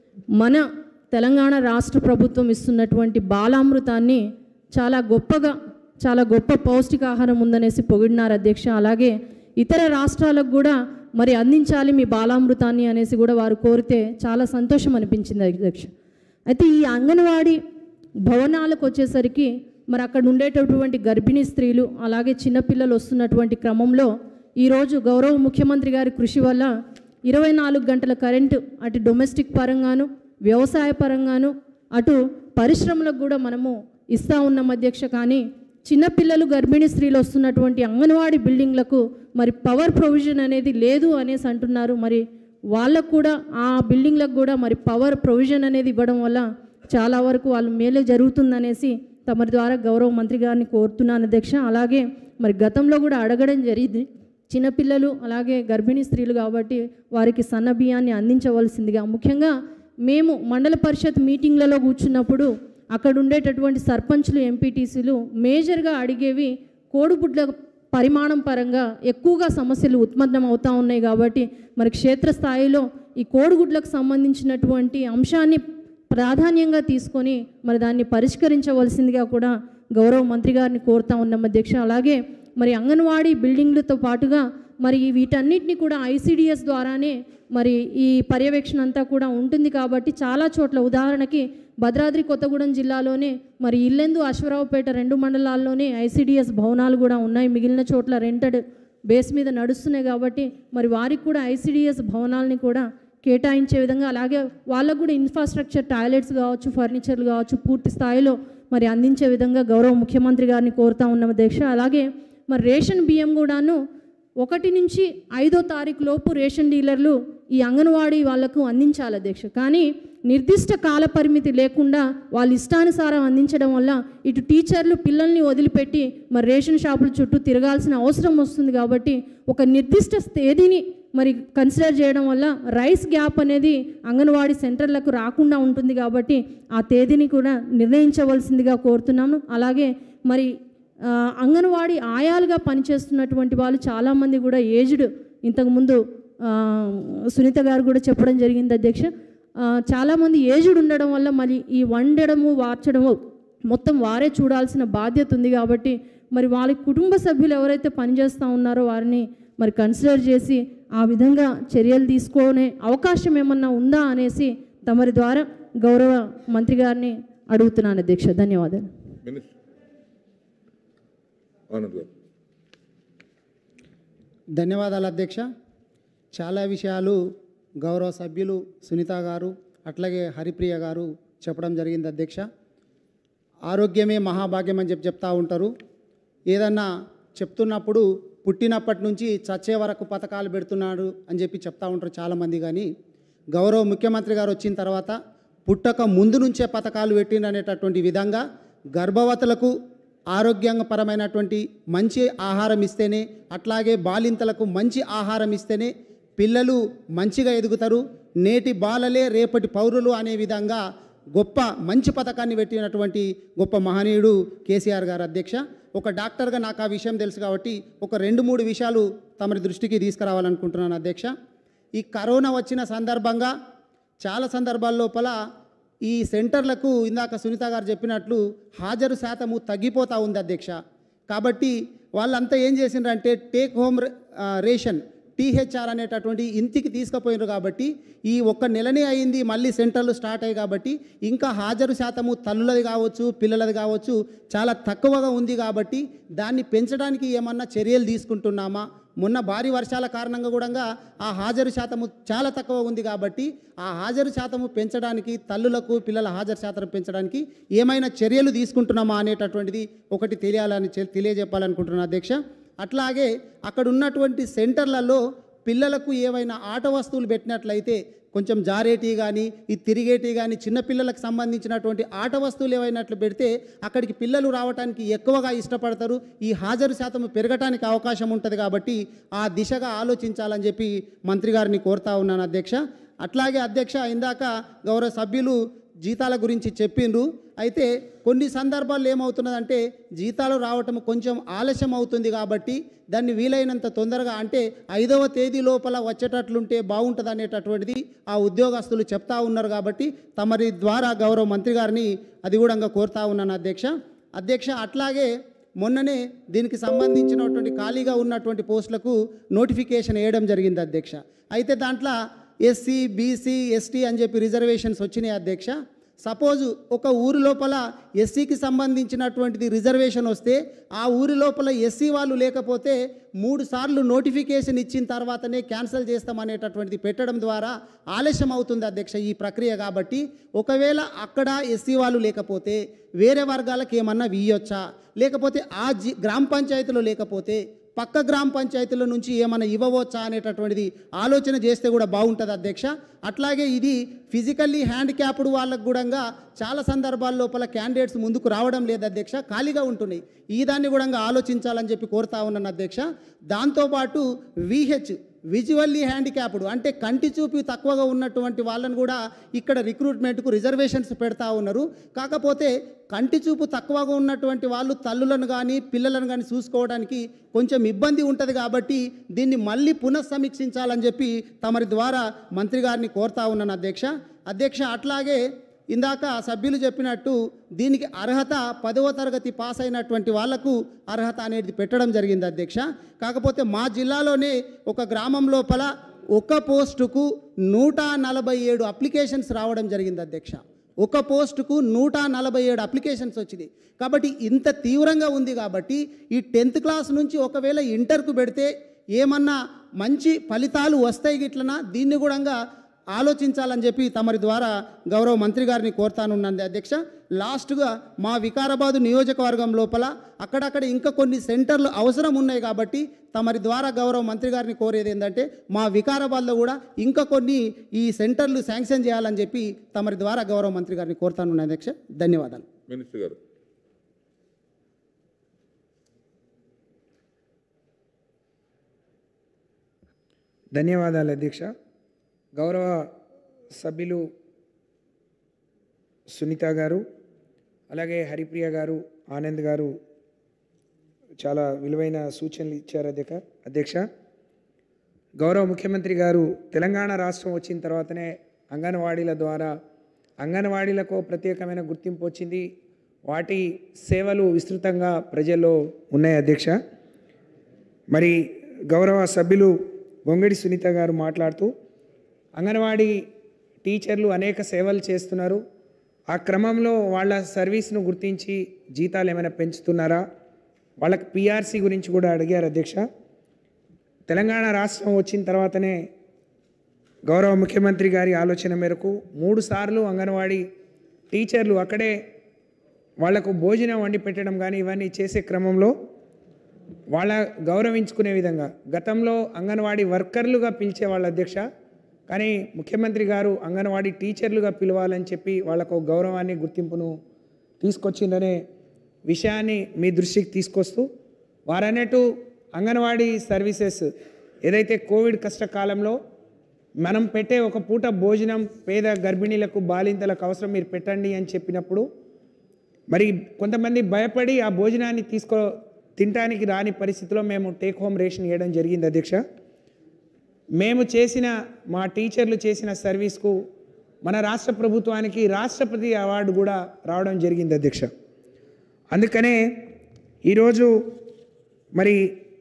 మన తెలంగాణ రాష్ట్ర ప్రభుత్వం ఇస్తున్నటువంటి బాలామృతాన్ని చాలా గొప్పగా చాలా గొప్ప పౌష్టికాహారం ఉందనేసి పొగిడినారు అధ్యక్ష. అలాగే ఇతర రాష్ట్రాలకు కూడా మరి అందించాలి మీ బాలామృతాన్ని అనేసి కూడా వారు కోరితే చాలా సంతోషం అనిపించింది అధ్యక్ష. అయితే ఈ అంగన్వాడీ భవనాలకు వచ్చేసరికి మరి అక్కడ ఉండేటటువంటి గర్భిణీ స్త్రీలు అలాగే చిన్నపిల్లలు వస్తున్నటువంటి క్రమంలో ఈరోజు గౌరవ ముఖ్యమంత్రి గారి కృషి వల్ల ఇరవై నాలుగు గంటల కరెంటు అటు డొమెస్టిక్ పరంగాను వ్యవసాయ పరంగాను అటు పరిశ్రమలకు కూడా మనము ఇస్తూ ఉన్నాం అధ్యక్ష. కానీ చిన్నపిల్లలు గర్భిణీ స్త్రీలు వస్తున్నటువంటి అంగన్వాడీ బిల్డింగ్లకు మరి పవర్ ప్రొవిజన్ అనేది లేదు అనేసి అంటున్నారు. మరి వాళ్ళకు కూడా ఆ బిల్డింగ్లకు కూడా మరి పవర్ ప్రొవిజన్ అనేది ఇవ్వడం వల్ల చాలా వరకు వాళ్ళు మేలు జరుగుతుందనేసి తమరి ద్వారా గౌరవ మంత్రి గారిని కోరుతున్నాను అధ్యక్ష. అలాగే మరి గతంలో కూడా అడగడం జరిగింది, చిన్నపిల్లలు అలాగే గర్భిణీ స్త్రీలు కాబట్టి వారికి సన్న బియ్యాన్ని అందించవలసిందిగా. ముఖ్యంగా మేము మండల పరిషత్ మీటింగ్లలో కూర్చున్నప్పుడు అక్కడ ఉండేటటువంటి సర్పంచ్లు ఎంపీటీసీలు మేజర్గా అడిగేవి కోడిగుడ్ల పరిమాణం పరంగా ఎక్కువగా సమస్యలు ఉత్పన్నం అవుతూ ఉన్నాయి కాబట్టి మరి క్షేత్రస్థాయిలో ఈ కోడిగుడ్లకు సంబంధించినటువంటి అంశాన్ని ప్రాధాన్యంగా తీసుకొని మరి దాన్ని పరిష్కరించవలసిందిగా కూడా గౌరవ మంత్రి గారిని కోరుతా ఉన్నాం అధ్యక్ష. అలాగే మరి అంగన్వాడీ బిల్డింగ్లతో పాటుగా మరి వీటన్నిటిని కూడా ఐసిడిఎస్ ద్వారానే మరి ఈ పర్యవేక్షణ అంతా కూడా ఉంటుంది కాబట్టి చాలా చోట్ల ఉదాహరణకి భద్రాద్రి కొత్తగూడెం జిల్లాలోనే మరి ఇల్లెందు అశ్వరావుపేట రెండు మండలాల్లోనే ఐసిడిఎస్ భవనాలు కూడా ఉన్నాయి, మిగిలిన చోట్ల రెంటెడ్ బేస్ మీద నడుస్తున్నాయి కాబట్టి మరి వారికి కూడా ఐసిడిఎస్ భవనాలని కూడా కేటాయించే విధంగా అలాగే వాళ్ళకు కూడా ఇన్ఫ్రాస్ట్రక్చర్ టాయిలెట్స్ కావచ్చు ఫర్నిచర్లు కావచ్చు పూర్తి స్థాయిలో మరి అందించే విధంగా గౌరవ ముఖ్యమంత్రి గారిని కోరుతా ఉన్నాం అధ్యక్ష. అలాగే మరి రేషన్ బియ్యం కూడాను ఒకటి నుంచి ఐదో తారీఖు లోపు రేషన్ డీలర్లు ఈ అంగన్వాడీ వాళ్లకు అందించాలి అధ్యక్ష. కానీ నిర్దిష్ట కాల పరిమితి లేకుండా వాళ్ళ ఇష్టానుసారం అందించడం వల్ల ఇటు టీచర్లు పిల్లల్ని వదిలిపెట్టి మరి రేషన్ షాపుల చుట్టూ తిరగాల్సిన అవసరం వస్తుంది కాబట్టి ఒక నిర్దిష్ట తేదీని మరి కన్సిడర్ చేయడం వల్ల రైస్ గ్యాప్ అనేది అంగన్వాడీ సెంటర్లకు రాకుండా ఉంటుంది కాబట్టి ఆ తేదీని కూడా నిర్ణయించవలసిందిగా కోరుతున్నాను. అలాగే మరి అంగన్వాడీ ఆయాలుగా పనిచేస్తున్నటువంటి వాళ్ళు చాలామంది కూడా ఏజ్డ్, ఇంతకుముందు సునీత గారు కూడా చెప్పడం జరిగింది అధ్యక్ష, చాలామంది ఏజ్డ్ ఉండడం వల్ల మరి ఈ వండడము వార్చడము మొత్తం వారే చూడాల్సిన బాధ్యత ఉంది కాబట్టి మరి వాళ్ళ కుటుంబ సభ్యులు ఎవరైతే పనిచేస్తూ ఉన్నారో వారిని మరి కన్సిడర్ చేసి ఆ విధంగా చర్యలు తీసుకునే అవకాశం ఏమన్నా ఉందా అనేసి తమరి ద్వారా గౌరవ మంత్రి గారిని అడుగుతున్నాను అధ్యక్ష. ధన్యవాదాలు. ధన్యవాదాలు అధ్యక్ష. చాలా విషయాలు గౌరవ సభ్యులు సునీత గారు అట్లాగే హరిప్రియ గారు చెప్పడం జరిగింది అధ్యక్ష. ఆరోగ్యమే మహాభాగ్యం అని చెప్పి చెప్తూ ఉంటారు. ఏదన్నా చెప్తున్నప్పుడు పుట్టినప్పటి నుంచి చచ్చే వరకు పథకాలు పెడుతున్నాడు అని చెప్పి చెప్తూ ఉంటారు చాలామంది. కానీ గౌరవ ముఖ్యమంత్రి గారు వచ్చిన తర్వాత పుట్టక ముందు నుంచే పథకాలు పెట్టిండు అనేటటువంటి విధంగా గర్భవతులకు ఆరోగ్యపరమైనటువంటి మంచి ఆహారం ఇస్తేనే అట్లాగే బాలింతలకు మంచి ఆహారం ఇస్తేనే పిల్లలు మంచిగా ఎదుగుతారు, నేటి బాలలే రేపటి పౌరులు అనే విధంగా గొప్ప మంచి పథకాన్ని పెట్టినటువంటి గొప్ప మహనీయుడు కేసీఆర్ గారు అధ్యక్ష. ఒక డాక్టర్గా నాకు ఆ విషయం తెలుసు కాబట్టి ఒక రెండు మూడు విషయాలు తమరి దృష్టికి తీసుకురావాలనుకుంటున్నాను అధ్యక్ష. ఈ కరోనా వచ్చిన సందర్భంగా చాలా సందర్భాల లోపల ఈ సెంటర్లకు ఇందాక సునీత గారు చెప్పినట్లు హాజరు శాతము తగ్గిపోతూ ఉంది అధ్యక్ష. కాబట్టి వాళ్ళంతా ఏం చేసిండ్రంటే టేక్ హోమ్ రేషన్ టీహెచ్ఆర్ అనేటటువంటి ఇంటికి తీసుకుపోయినారు. కాబట్టి ఈ ఒక్క నెలనే అయింది మళ్ళీ సెంటర్లు స్టార్ట్ అయ్యాయి కాబట్టి ఇంకా హాజరు శాతము తల్లులది కావచ్చు పిల్లలది కావచ్చు చాలా తక్కువగా ఉంది. కాబట్టి దాన్ని పెంచడానికి ఏమన్నా చర్యలు తీసుకుంటున్నామా? మొన్న భారీ వర్షాల కారణంగా కూడా ఆ హాజరు శాతము చాలా తక్కువ ఉంది. కాబట్టి ఆ హాజరు శాతము పెంచడానికి తల్లులకు పిల్లల హాజరు శాతం పెంచడానికి ఏమైనా చర్యలు తీసుకుంటున్నామా అనేటటువంటిది ఒకటి తెలియాలని తెలియజెప్పాలనుకుంటున్నాను అధ్యక్ష. అట్లాగే అక్కడ ఉన్నటువంటి సెంటర్లలో పిల్లలకు ఏవైనా ఆట వస్తువులు పెట్టినట్లయితే కొంచెం జారేటి కానీ ఈ తిరిగేటి కానీ చిన్నపిల్లలకు సంబంధించినటువంటి ఆట వస్తువులు ఏవైనట్లు పెడితే అక్కడికి పిల్లలు రావడానికి ఎక్కువగా ఇష్టపడతారు, ఈ హాజరు శాతం పెరగటానికి అవకాశం ఉంటుంది. కాబట్టి ఆ దిశగా ఆలోచించాలని చెప్పి మంత్రి గారిని కోరుతా ఉన్నాను అధ్యక్ష. అట్లాగే అధ్యక్ష ఇందాక గౌరవ సభ్యులు జీతాల గురించి చెప్పిండ్రు. అయితే కొన్ని సందర్భాల్లో ఏమవుతున్నదంటే జీతాలు రావటం కొంచెం ఆలస్యం అవుతుంది కాబట్టి దాన్ని వీలైనంత తొందరగా అంటే ఐదవ తేదీ లోపల వచ్చేటట్లుంటే బాగుంటుంది అనేటటువంటిది ఆ ఉద్యోగస్తులు చెప్తా ఉన్నారు. కాబట్టి తమరి ద్వారా గౌరవ మంత్రి గారిని అది కూడా కోరుతా ఉన్నాను అధ్యక్ష. అధ్యక్ష అట్లాగే మొన్ననే దీనికి సంబంధించినటువంటి ఖాళీగా ఉన్నటువంటి పోస్టులకు నోటిఫికేషన్ వేయడం జరిగింది అధ్యక్ష. అయితే దాంట్లో ఎస్సీ బీసీ ఎస్టీ అని చెప్పి రిజర్వేషన్స్ వచ్చినాయి అధ్యక్ష. సపోజ్ ఒక ఊరి లోపల ఎస్సీకి సంబంధించినటువంటిది రిజర్వేషన్ వస్తే ఆ ఊరి లోపల ఎస్సీ వాళ్ళు లేకపోతే మూడు సార్లు నోటిఫికేషన్ ఇచ్చిన తర్వాతనే క్యాన్సిల్ చేస్తామనేటటువంటిది పెట్టడం ద్వారా ఆలస్యం అవుతుంది అధ్యక్ష ఈ ప్రక్రియ. కాబట్టి ఒకవేళ అక్కడ ఎస్సీ వాళ్ళు లేకపోతే వేరే వర్గాలకు ఏమన్నా ఇయ్యొచ్చా, లేకపోతే ఆ జి గ్రామ పంచాయతీలో లేకపోతే పక్క గ్రామ పంచాయతీల నుంచి ఏమైనా ఇవ్వవచ్చా అనేటటువంటిది ఆలోచన చేస్తే కూడా బాగుంటుంది అధ్యక్ష. అట్లాగే ఇది ఫిజికల్లీ హ్యాండిక్యాప్డ్ వాళ్ళకు కూడా చాలా సందర్భాల లోపల క్యాండిడేట్స్ ముందుకు రావడం లేదు అధ్యక్ష, ఖాళీగా ఉంటున్నాయి. ఈ దాన్ని కూడా ఆలోచించాలని చెప్పి కోరుతా ఉన్నాను అధ్యక్ష. దాంతోపాటు విహెచ్ విజువల్లీ హ్యాండిక్యాప్డ్ అంటే కంటి చూపు తక్కువగా ఉన్నటువంటి వాళ్ళని కూడా ఇక్కడ రిక్రూట్మెంట్కు రిజర్వేషన్స్ పెడతా ఉన్నారు. కాకపోతే కంటి చూపు తక్కువగా ఉన్నటువంటి వాళ్ళు తల్లులను కానీ పిల్లలను కానీ చూసుకోవడానికి కొంచెం ఇబ్బంది ఉంటుంది. కాబట్టి దీన్ని మళ్ళీ పునఃసమీక్షించాలని చెప్పి తమరి ద్వారా మంత్రి గారిని కోరుతా ఉన్నాను అధ్యక్ష. అధ్యక్ష అట్లాగే ఇందాక సభ్యులు చెప్పినట్టు దీనికి అర్హత పదవ తరగతి పాస్ అయినటువంటి వాళ్లకు అర్హత అనేది పెట్టడం జరిగింది అధ్యక్ష. కాకపోతే మా జిల్లాలోనే ఒక గ్రామం లోపల ఒక పోస్టుకు నూట నలభై ఏడు అప్లికేషన్స్ రావడం జరిగింది అధ్యక్ష. ఒక పోస్టుకు నూట నలభై ఏడు అప్లికేషన్స్ వచ్చింది. కాబట్టి ఇంత తీవ్రంగా ఉంది. కాబట్టి ఈ టెన్త్ క్లాస్ నుంచి ఒకవేళ ఇంటర్కు పెడితే ఏమన్నా మంచి ఫలితాలు వస్తాయి గిట్లనా దీన్ని కూడా ఆలోచించాలని చెప్పి తమరి ద్వారా గౌరవ మంత్రి గారిని కోరుతానున్నది అధ్యక్ష. లాస్ట్గా మా వికారాబాదు నియోజకవర్గం లోపల అక్కడక్కడ ఇంకా కొన్ని సెంటర్లు అవసరం ఉన్నాయి. కాబట్టి తమరి ద్వారా గౌరవ మంత్రి గారిని కోరేది ఏంటంటే మా వికారాబాద్లో కూడా ఇంకా కొన్ని ఈ సెంటర్లు శాంక్షన్ చేయాలని చెప్పి తమరి ద్వారా గౌరవ మంత్రి గారిని కోరుతానున్నది అధ్యక్ష. ధన్యవాదాలు. మినిస్టర్ గారు. ధన్యవాదాలు అధ్యక్ష. గౌరవ సభ్యులు సునీత గారు, అలాగే హరిప్రియ గారు, ఆనంద్ గారు చాలా విలువైన సూచనలు ఇచ్చారు అధ్యక్ష అధ్యక్ష గౌరవ ముఖ్యమంత్రి గారు తెలంగాణ రాష్ట్రం వచ్చిన తర్వాతనే అంగన్వాడీల ద్వారా అంగన్వాడీలకు ప్రత్యేకమైన గుర్తింపు వచ్చింది. వాటి సేవలు విస్తృతంగా ప్రజల్లో ఉన్నాయి అధ్యక్ష. మరి గౌరవ సభ్యులు గొంగడి సునీత గారు మాట్లాడుతూ అంగన్వాడీ టీచర్లు అనేక సేవలు చేస్తున్నారు. ఆ క్రమంలో వాళ్ళ సర్వీస్ను గుర్తించి జీతాలు ఏమైనా పెంచుతున్నారా, వాళ్ళకి పిఆర్సీ గురించి కూడా అడిగారు అధ్యక్ష. తెలంగాణ రాష్ట్రం వచ్చిన తర్వాతనే గౌరవ ముఖ్యమంత్రి గారి ఆలోచన మేరకు మూడు సార్లు అంగన్వాడీ టీచర్లు అక్కడే వాళ్లకు భోజనం వండి పెట్టడం కానీ ఇవన్నీ చేసే క్రమంలో వాళ్ళ గౌరవించుకునే విధంగా గతంలో అంగన్వాడీ వర్కర్లుగా పిలిచే వాళ్ళ అధ్యక్ష, కానీ ముఖ్యమంత్రి గారు అంగన్వాడీ టీచర్లుగా పిలవాలని చెప్పి వాళ్ళకు గౌరవాన్ని గుర్తింపును తీసుకొచ్చిందనే విషయాన్ని మీ దృష్టికి తీసుకొస్తూ వారన్నట్టు అంగన్వాడీ సర్వీసెస్ ఏదైతే కోవిడ్ కష్టకాలంలో మనం పెట్టే ఒక పూట భోజనం పేద గర్భిణీలకు బాలింతలకు అవసరం మీరు పెట్టండి అని చెప్పినప్పుడు మరి కొంతమంది భయపడి ఆ భోజనాన్ని తీసుకో తినడానికి రాని పరిస్థితిలో మేము టేక్ హోమ్ రేషన్ ఇవ్వడం జరిగింది అధ్యక్ష. మేము చేసిన మా టీచర్లు చేసిన సర్వీస్కు మన రాష్ట్ర ప్రభుత్వానికి రాష్ట్రపతి అవార్డు కూడా రావడం జరిగింది అధ్యక్ష. అందుకనే ఈరోజు మరి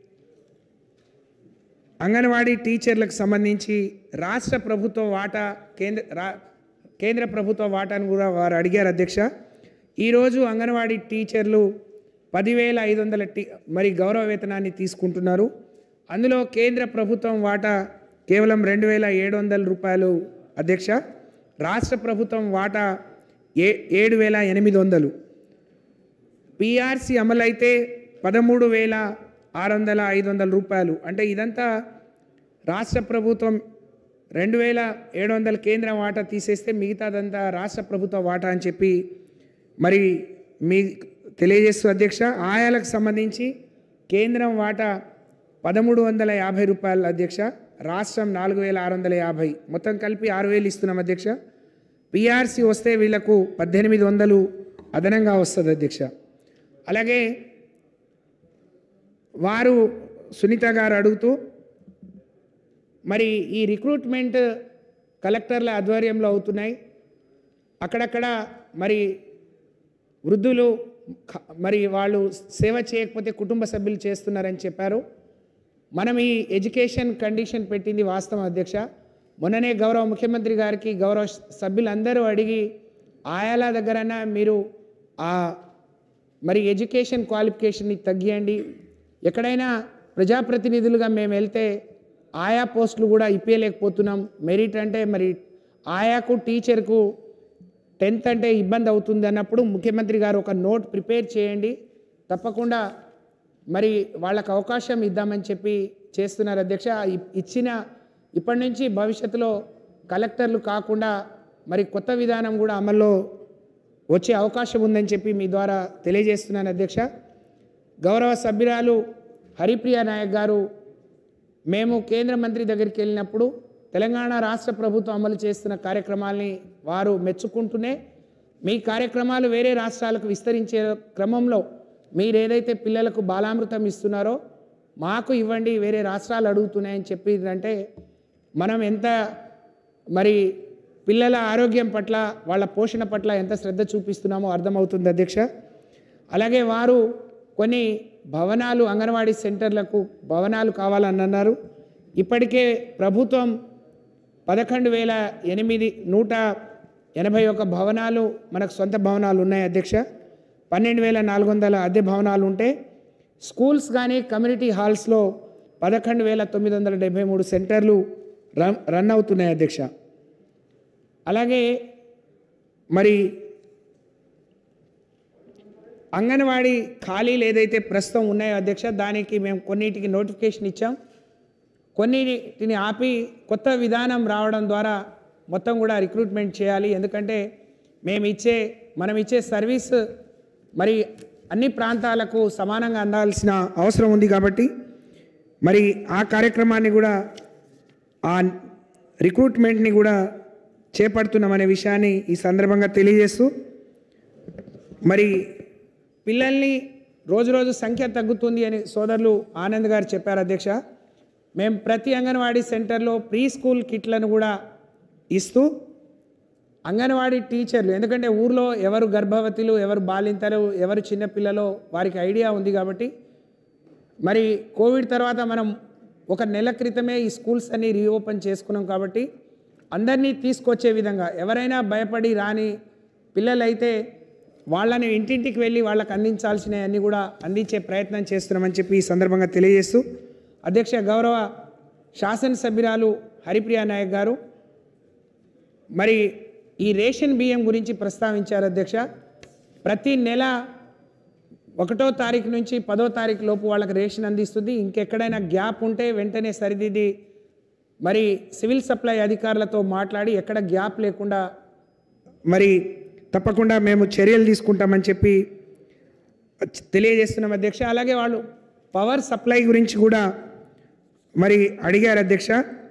అంగన్వాడీ టీచర్లకు సంబంధించి రాష్ట్ర ప్రభుత్వ వాటా కేంద్ర రా కేంద్ర ప్రభుత్వ వాటాను కూడా వారు అడిగారు అధ్యక్ష. ఈరోజు అంగన్వాడీ టీచర్లు పదివేల ఐదు వందల టీ మరి గౌరవ వేతనాన్ని తీసుకుంటున్నారు. అందులో కేంద్ర ప్రభుత్వం వాటా కేవలం రెండు వేల ఏడు వందల రూపాయలు అధ్యక్ష. రాష్ట్ర ప్రభుత్వం వాటా ఏ ఏడు వేల ఎనిమిది వందలు పిఆర్సీ అమలైతే పదమూడు వేల ఆరు వందల ఐదు వందల రూపాయలు. అంటే ఇదంతా రాష్ట్ర ప్రభుత్వం రెండు వేల ఏడు వందల కేంద్ర వాటా తీసేస్తే మిగతాదంతా రాష్ట్ర ప్రభుత్వ వాటా అని చెప్పి మరి మీ తెలియజేస్తూ అధ్యక్ష. ఆయాలకు సంబంధించి కేంద్రం వాటా పదమూడు వందల యాభై రూపాయలు అధ్యక్ష, రాష్ట్రం నాలుగు వేల ఆరు వందల యాభై, మొత్తం కలిపి ఆరు వేలు ఇస్తున్నాం అధ్యక్ష. పిఆర్సీ వస్తే వీళ్లకు పద్దెనిమిది వందలు అదనంగా వస్తుంది అధ్యక్ష. అలాగే వారు సునీత గారు అడుగుతూ మరి ఈ రిక్రూట్మెంట్ కలెక్టర్ల ఆధ్వర్యంలో అవుతున్నాయి, అక్కడక్కడ మరి వృద్ధులు మరి వాళ్ళు సేవ చేయకపోతే కుటుంబ సభ్యులు చేస్తున్నారని చెప్పారు. మనం ఈ ఎడ్యుకేషన్ కండిషన్ పెట్టింది వాస్తవం అధ్యక్ష. మొన్ననే గౌరవ ముఖ్యమంత్రి గారికి గౌరవ సభ్యులందరూ అడిగి ఆయాల దగ్గరన మీరు ఆ మరి ఎడ్యుకేషన్ క్వాలిఫికేషన్ని తగ్గియండి, ఎక్కడైనా ప్రజాప్రతినిధులుగా మేము వెళ్తే ఆయా పోస్టులు కూడా ఇప్పలేకపోతున్నాం, మెరిట్ అంటే మరి ఆయాకు టీచర్కు టెన్త్ అంటే ఇబ్బంది అవుతుంది అన్నప్పుడు ముఖ్యమంత్రి గారు ఒక నోట్ ప్రిపేర్ చేయండి, తప్పకుండా మరి వాళ్ళకు అవకాశం ఇద్దామని చెప్పి చేస్తున్నారు అధ్యక్ష. ఇచ్చిన ఇప్పటి నుంచి భవిష్యత్తులో కలెక్టర్లు కాకుండా మరి కొత్త విధానం కూడా అమల్లో వచ్చే అవకాశం ఉందని చెప్పి మీ ద్వారా తెలియజేస్తున్నాను అధ్యక్ష. గౌరవ సభ్యురాలు హరిప్రియ నాయక్ గారు మేము కేంద్ర మంత్రి దగ్గరికి వెళ్ళినప్పుడు తెలంగాణ రాష్ట్ర ప్రభుత్వం అమలు చేస్తున్న కార్యక్రమాల్ని వారు మెచ్చుకుంటూనే మీ కార్యక్రమాలు వేరే రాష్ట్రాలకు విస్తరించే క్రమంలో మీరు ఏదైతే పిల్లలకు బాలామృతం ఇస్తున్నారో మాకు ఇవ్వండి, వేరే రాష్ట్రాలు అడుగుతున్నాయని చెప్పిదంటే మనం ఎంత మరి పిల్లల ఆరోగ్యం పట్ల వాళ్ళ పోషణ పట్ల ఎంత శ్రద్ధ చూపిస్తున్నామో అర్థమవుతుంది అధ్యక్ష. అలాగే వారు కొన్ని భవనాలు అంగన్వాడీ సెంటర్లకు భవనాలు కావాలని అన్నారు. ఇప్పటికే ప్రభుత్వం పదకొండు వేల ఎనిమిది నూట ఎనభై ఒక భవనాలు మనకు సొంత భవనాలు ఉన్నాయి అధ్యక్ష. పన్నెండు వేల నాలుగు వందల అద్దె భవనాలు ఉంటే స్కూల్స్ కానీ కమ్యూనిటీ హాల్స్లో పదకొండు వేల తొమ్మిది వందల డెబ్బై మూడు సెంటర్లు రన్ రన్ అవుతున్నాయి అధ్యక్ష. అలాగే మరి అంగన్వాడీ ఖాళీలు ఏదైతే ప్రస్తుతం ఉన్నాయో అధ్యక్ష, దానికి మేము కొన్నిటికి నోటిఫికేషన్ ఇచ్చాం, కొన్నిటిని ఆపి కొత్త విధానం రావడం ద్వారా మొత్తం కూడా రిక్రూట్మెంట్ చేయాలి. ఎందుకంటే మేము ఇచ్చే మనం ఇచ్చే సర్వీస్ మరి అన్ని ప్రాంతాలకు సమానంగా అందాల్సిన అవసరం ఉంది కాబట్టి మరి ఆ కార్యక్రమాన్ని కూడా ఆ రిక్రూట్మెంట్ని కూడా చేపడుతున్నామనే విషయాన్ని ఈ సందర్భంగా తెలియజేస్తూ మరి పిల్లల్ని రోజు రోజు సంఖ్య తగ్గుతుంది అని సోదరులు ఆనంద్ గారు చెప్పారు అధ్యక్ష. మేము ప్రతి అంగన్వాడీ సెంటర్లో ప్రీ స్కూల్ కిట్లను కూడా ఇస్తూ అంగన్వాడీ టీచర్లు, ఎందుకంటే ఊర్లో ఎవరు గర్భవతులు, ఎవరు బాలింతలు, ఎవరు చిన్నపిల్లలో వారికి ఐడియా ఉంది కాబట్టి మరి కోవిడ్ తర్వాత మనం ఒక నెల క్రితమే ఈ స్కూల్స్ అన్ని రీఓపెన్ చేసుకున్నాం కాబట్టి అందరినీ తీసుకొచ్చే విధంగా ఎవరైనా భయపడి రాని పిల్లలైతే వాళ్ళని ఇంటింటికి వెళ్ళి వాళ్ళకి అందించాల్సినవన్నీ కూడా అందించే ప్రయత్నం చేస్తున్నామని చెప్పి ఈ సందర్భంగా తెలియజేస్తూ అధ్యక్ష గౌరవ శాసనసభ్యురాలు హరిప్రియ నాయక్ గారు మరి ఈ రేషన్ బియ్యం గురించి ప్రస్తావించారు అధ్యక్ష. ప్రతి నెల ఒకటో తారీఖు నుంచి పదో తారీఖు లోపు వాళ్ళకి రేషన్ అందిస్తుంది. ఇంకెక్కడైనా గ్యాప్ ఉంటే వెంటనే సరిదిద్ది మరి సివిల్ సప్లై అధికారులతో మాట్లాడి ఎక్కడ గ్యాప్ లేకుండా మరి తప్పకుండా మేము చర్యలు తీసుకుంటామని చెప్పి తెలియజేస్తున్నాం అధ్యక్ష. అలాగే వాళ్ళు పవర్ సప్లై గురించి కూడా మరి అడిగారు అధ్యక్ష.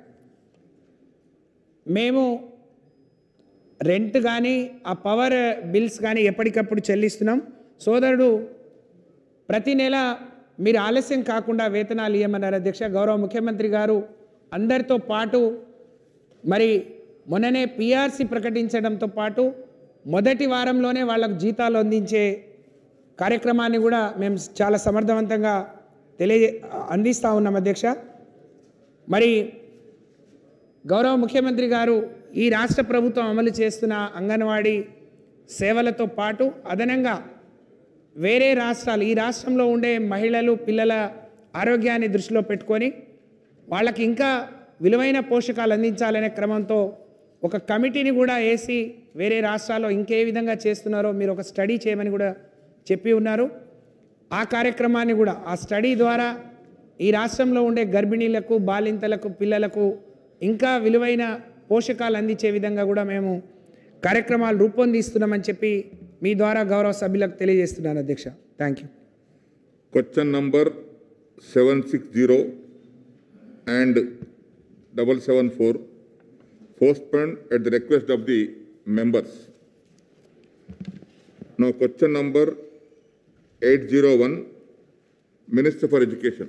మేము రెంట్ కానీ ఆ పవర్ బిల్స్ కానీ ఎప్పటికప్పుడు చెల్లిస్తున్నాం. సోదరుడు ప్రతి నెల మీరు ఆలస్యం కాకుండా వేతనాలు ఇవ్వమన్నారు అధ్యక్ష. గౌరవ ముఖ్యమంత్రి గారు అందరితో పాటు మరి మొన్ననే పిఆర్సి ప్రకటించడంతో పాటు మొదటి వారంలోనే వాళ్ళకు జీతాలు అందించే కార్యక్రమాన్ని కూడా మేము చాలా సమర్థవంతంగా తెలియజే అందిస్తూ ఉన్నాం అధ్యక్ష. మరి గౌరవ ముఖ్యమంత్రి గారు ఈ రాష్ట్ర ప్రభుత్వం అమలు చేస్తున్న అంగన్వాడీ సేవలతో పాటు అదనంగా వేరే రాష్ట్రాలు ఈ రాష్ట్రంలో ఉండే మహిళలు పిల్లల ఆరోగ్యాన్ని దృష్టిలో పెట్టుకొని వాళ్ళకి ఇంకా విలువైన పోషకాలు అందించాలనే క్రమంతో ఒక కమిటీని కూడా వేసి వేరే రాష్ట్రాల్లో ఇంకే విధంగా చేస్తున్నారో మీరు ఒక స్టడీ చేయమని కూడా చెప్పి ఉన్నారు. ఆ కార్యక్రమాన్ని కూడా ఆ స్టడీ ద్వారా ఈ రాష్ట్రంలో ఉండే గర్భిణీలకు బాలింతలకు పిల్లలకు ఇంకా విలువైన పోషకాలు అందించే విధంగా కూడా మేము కార్యక్రమాలు రూపొందిస్తున్నామని చెప్పి మీ ద్వారా గౌరవ సభ్యులకు తెలియజేస్తున్నాను అధ్యక్ష. Thank you. Question number seven six zero and double seven four postponed at the request of the members. Now question number eight zero one, Minister for Education.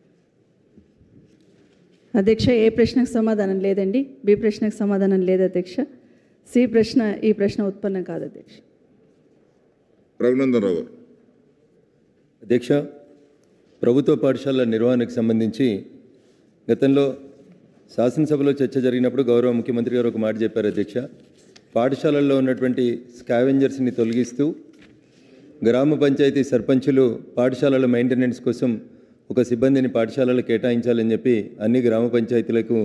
అధ్యక్ష, ఏ ప్రశ్నకు సమాధానం లేదండి. బి ప్రశ్నకు సమాధానం లేదు అధ్యక్ష. సి ప్రశ్న ఈ ప్రశ్న ఉత్పన్నం కాదు అధ్యక్ష. రఘునందన్ రావు గారు. అధ్యక్ష, ప్రభుత్వ పాఠశాలల నిర్వహణకు సంబంధించి గతంలో శాసనసభలో చర్చ జరిగినప్పుడు గౌరవ ముఖ్యమంత్రి గారు ఒక మాట చెప్పారు అధ్యక్ష. పాఠశాలల్లో ఉన్నటువంటి స్కావెంజర్స్ని తొలగిస్తూ గ్రామ పంచాయతీ సర్పంచులు పాఠశాలల మెయింటెనెన్స్ కోసం ఒక సిబ్బందిని పాఠశాలలు కేటాయించాలని చెప్పి అన్ని గ్రామ పంచాయతీలకు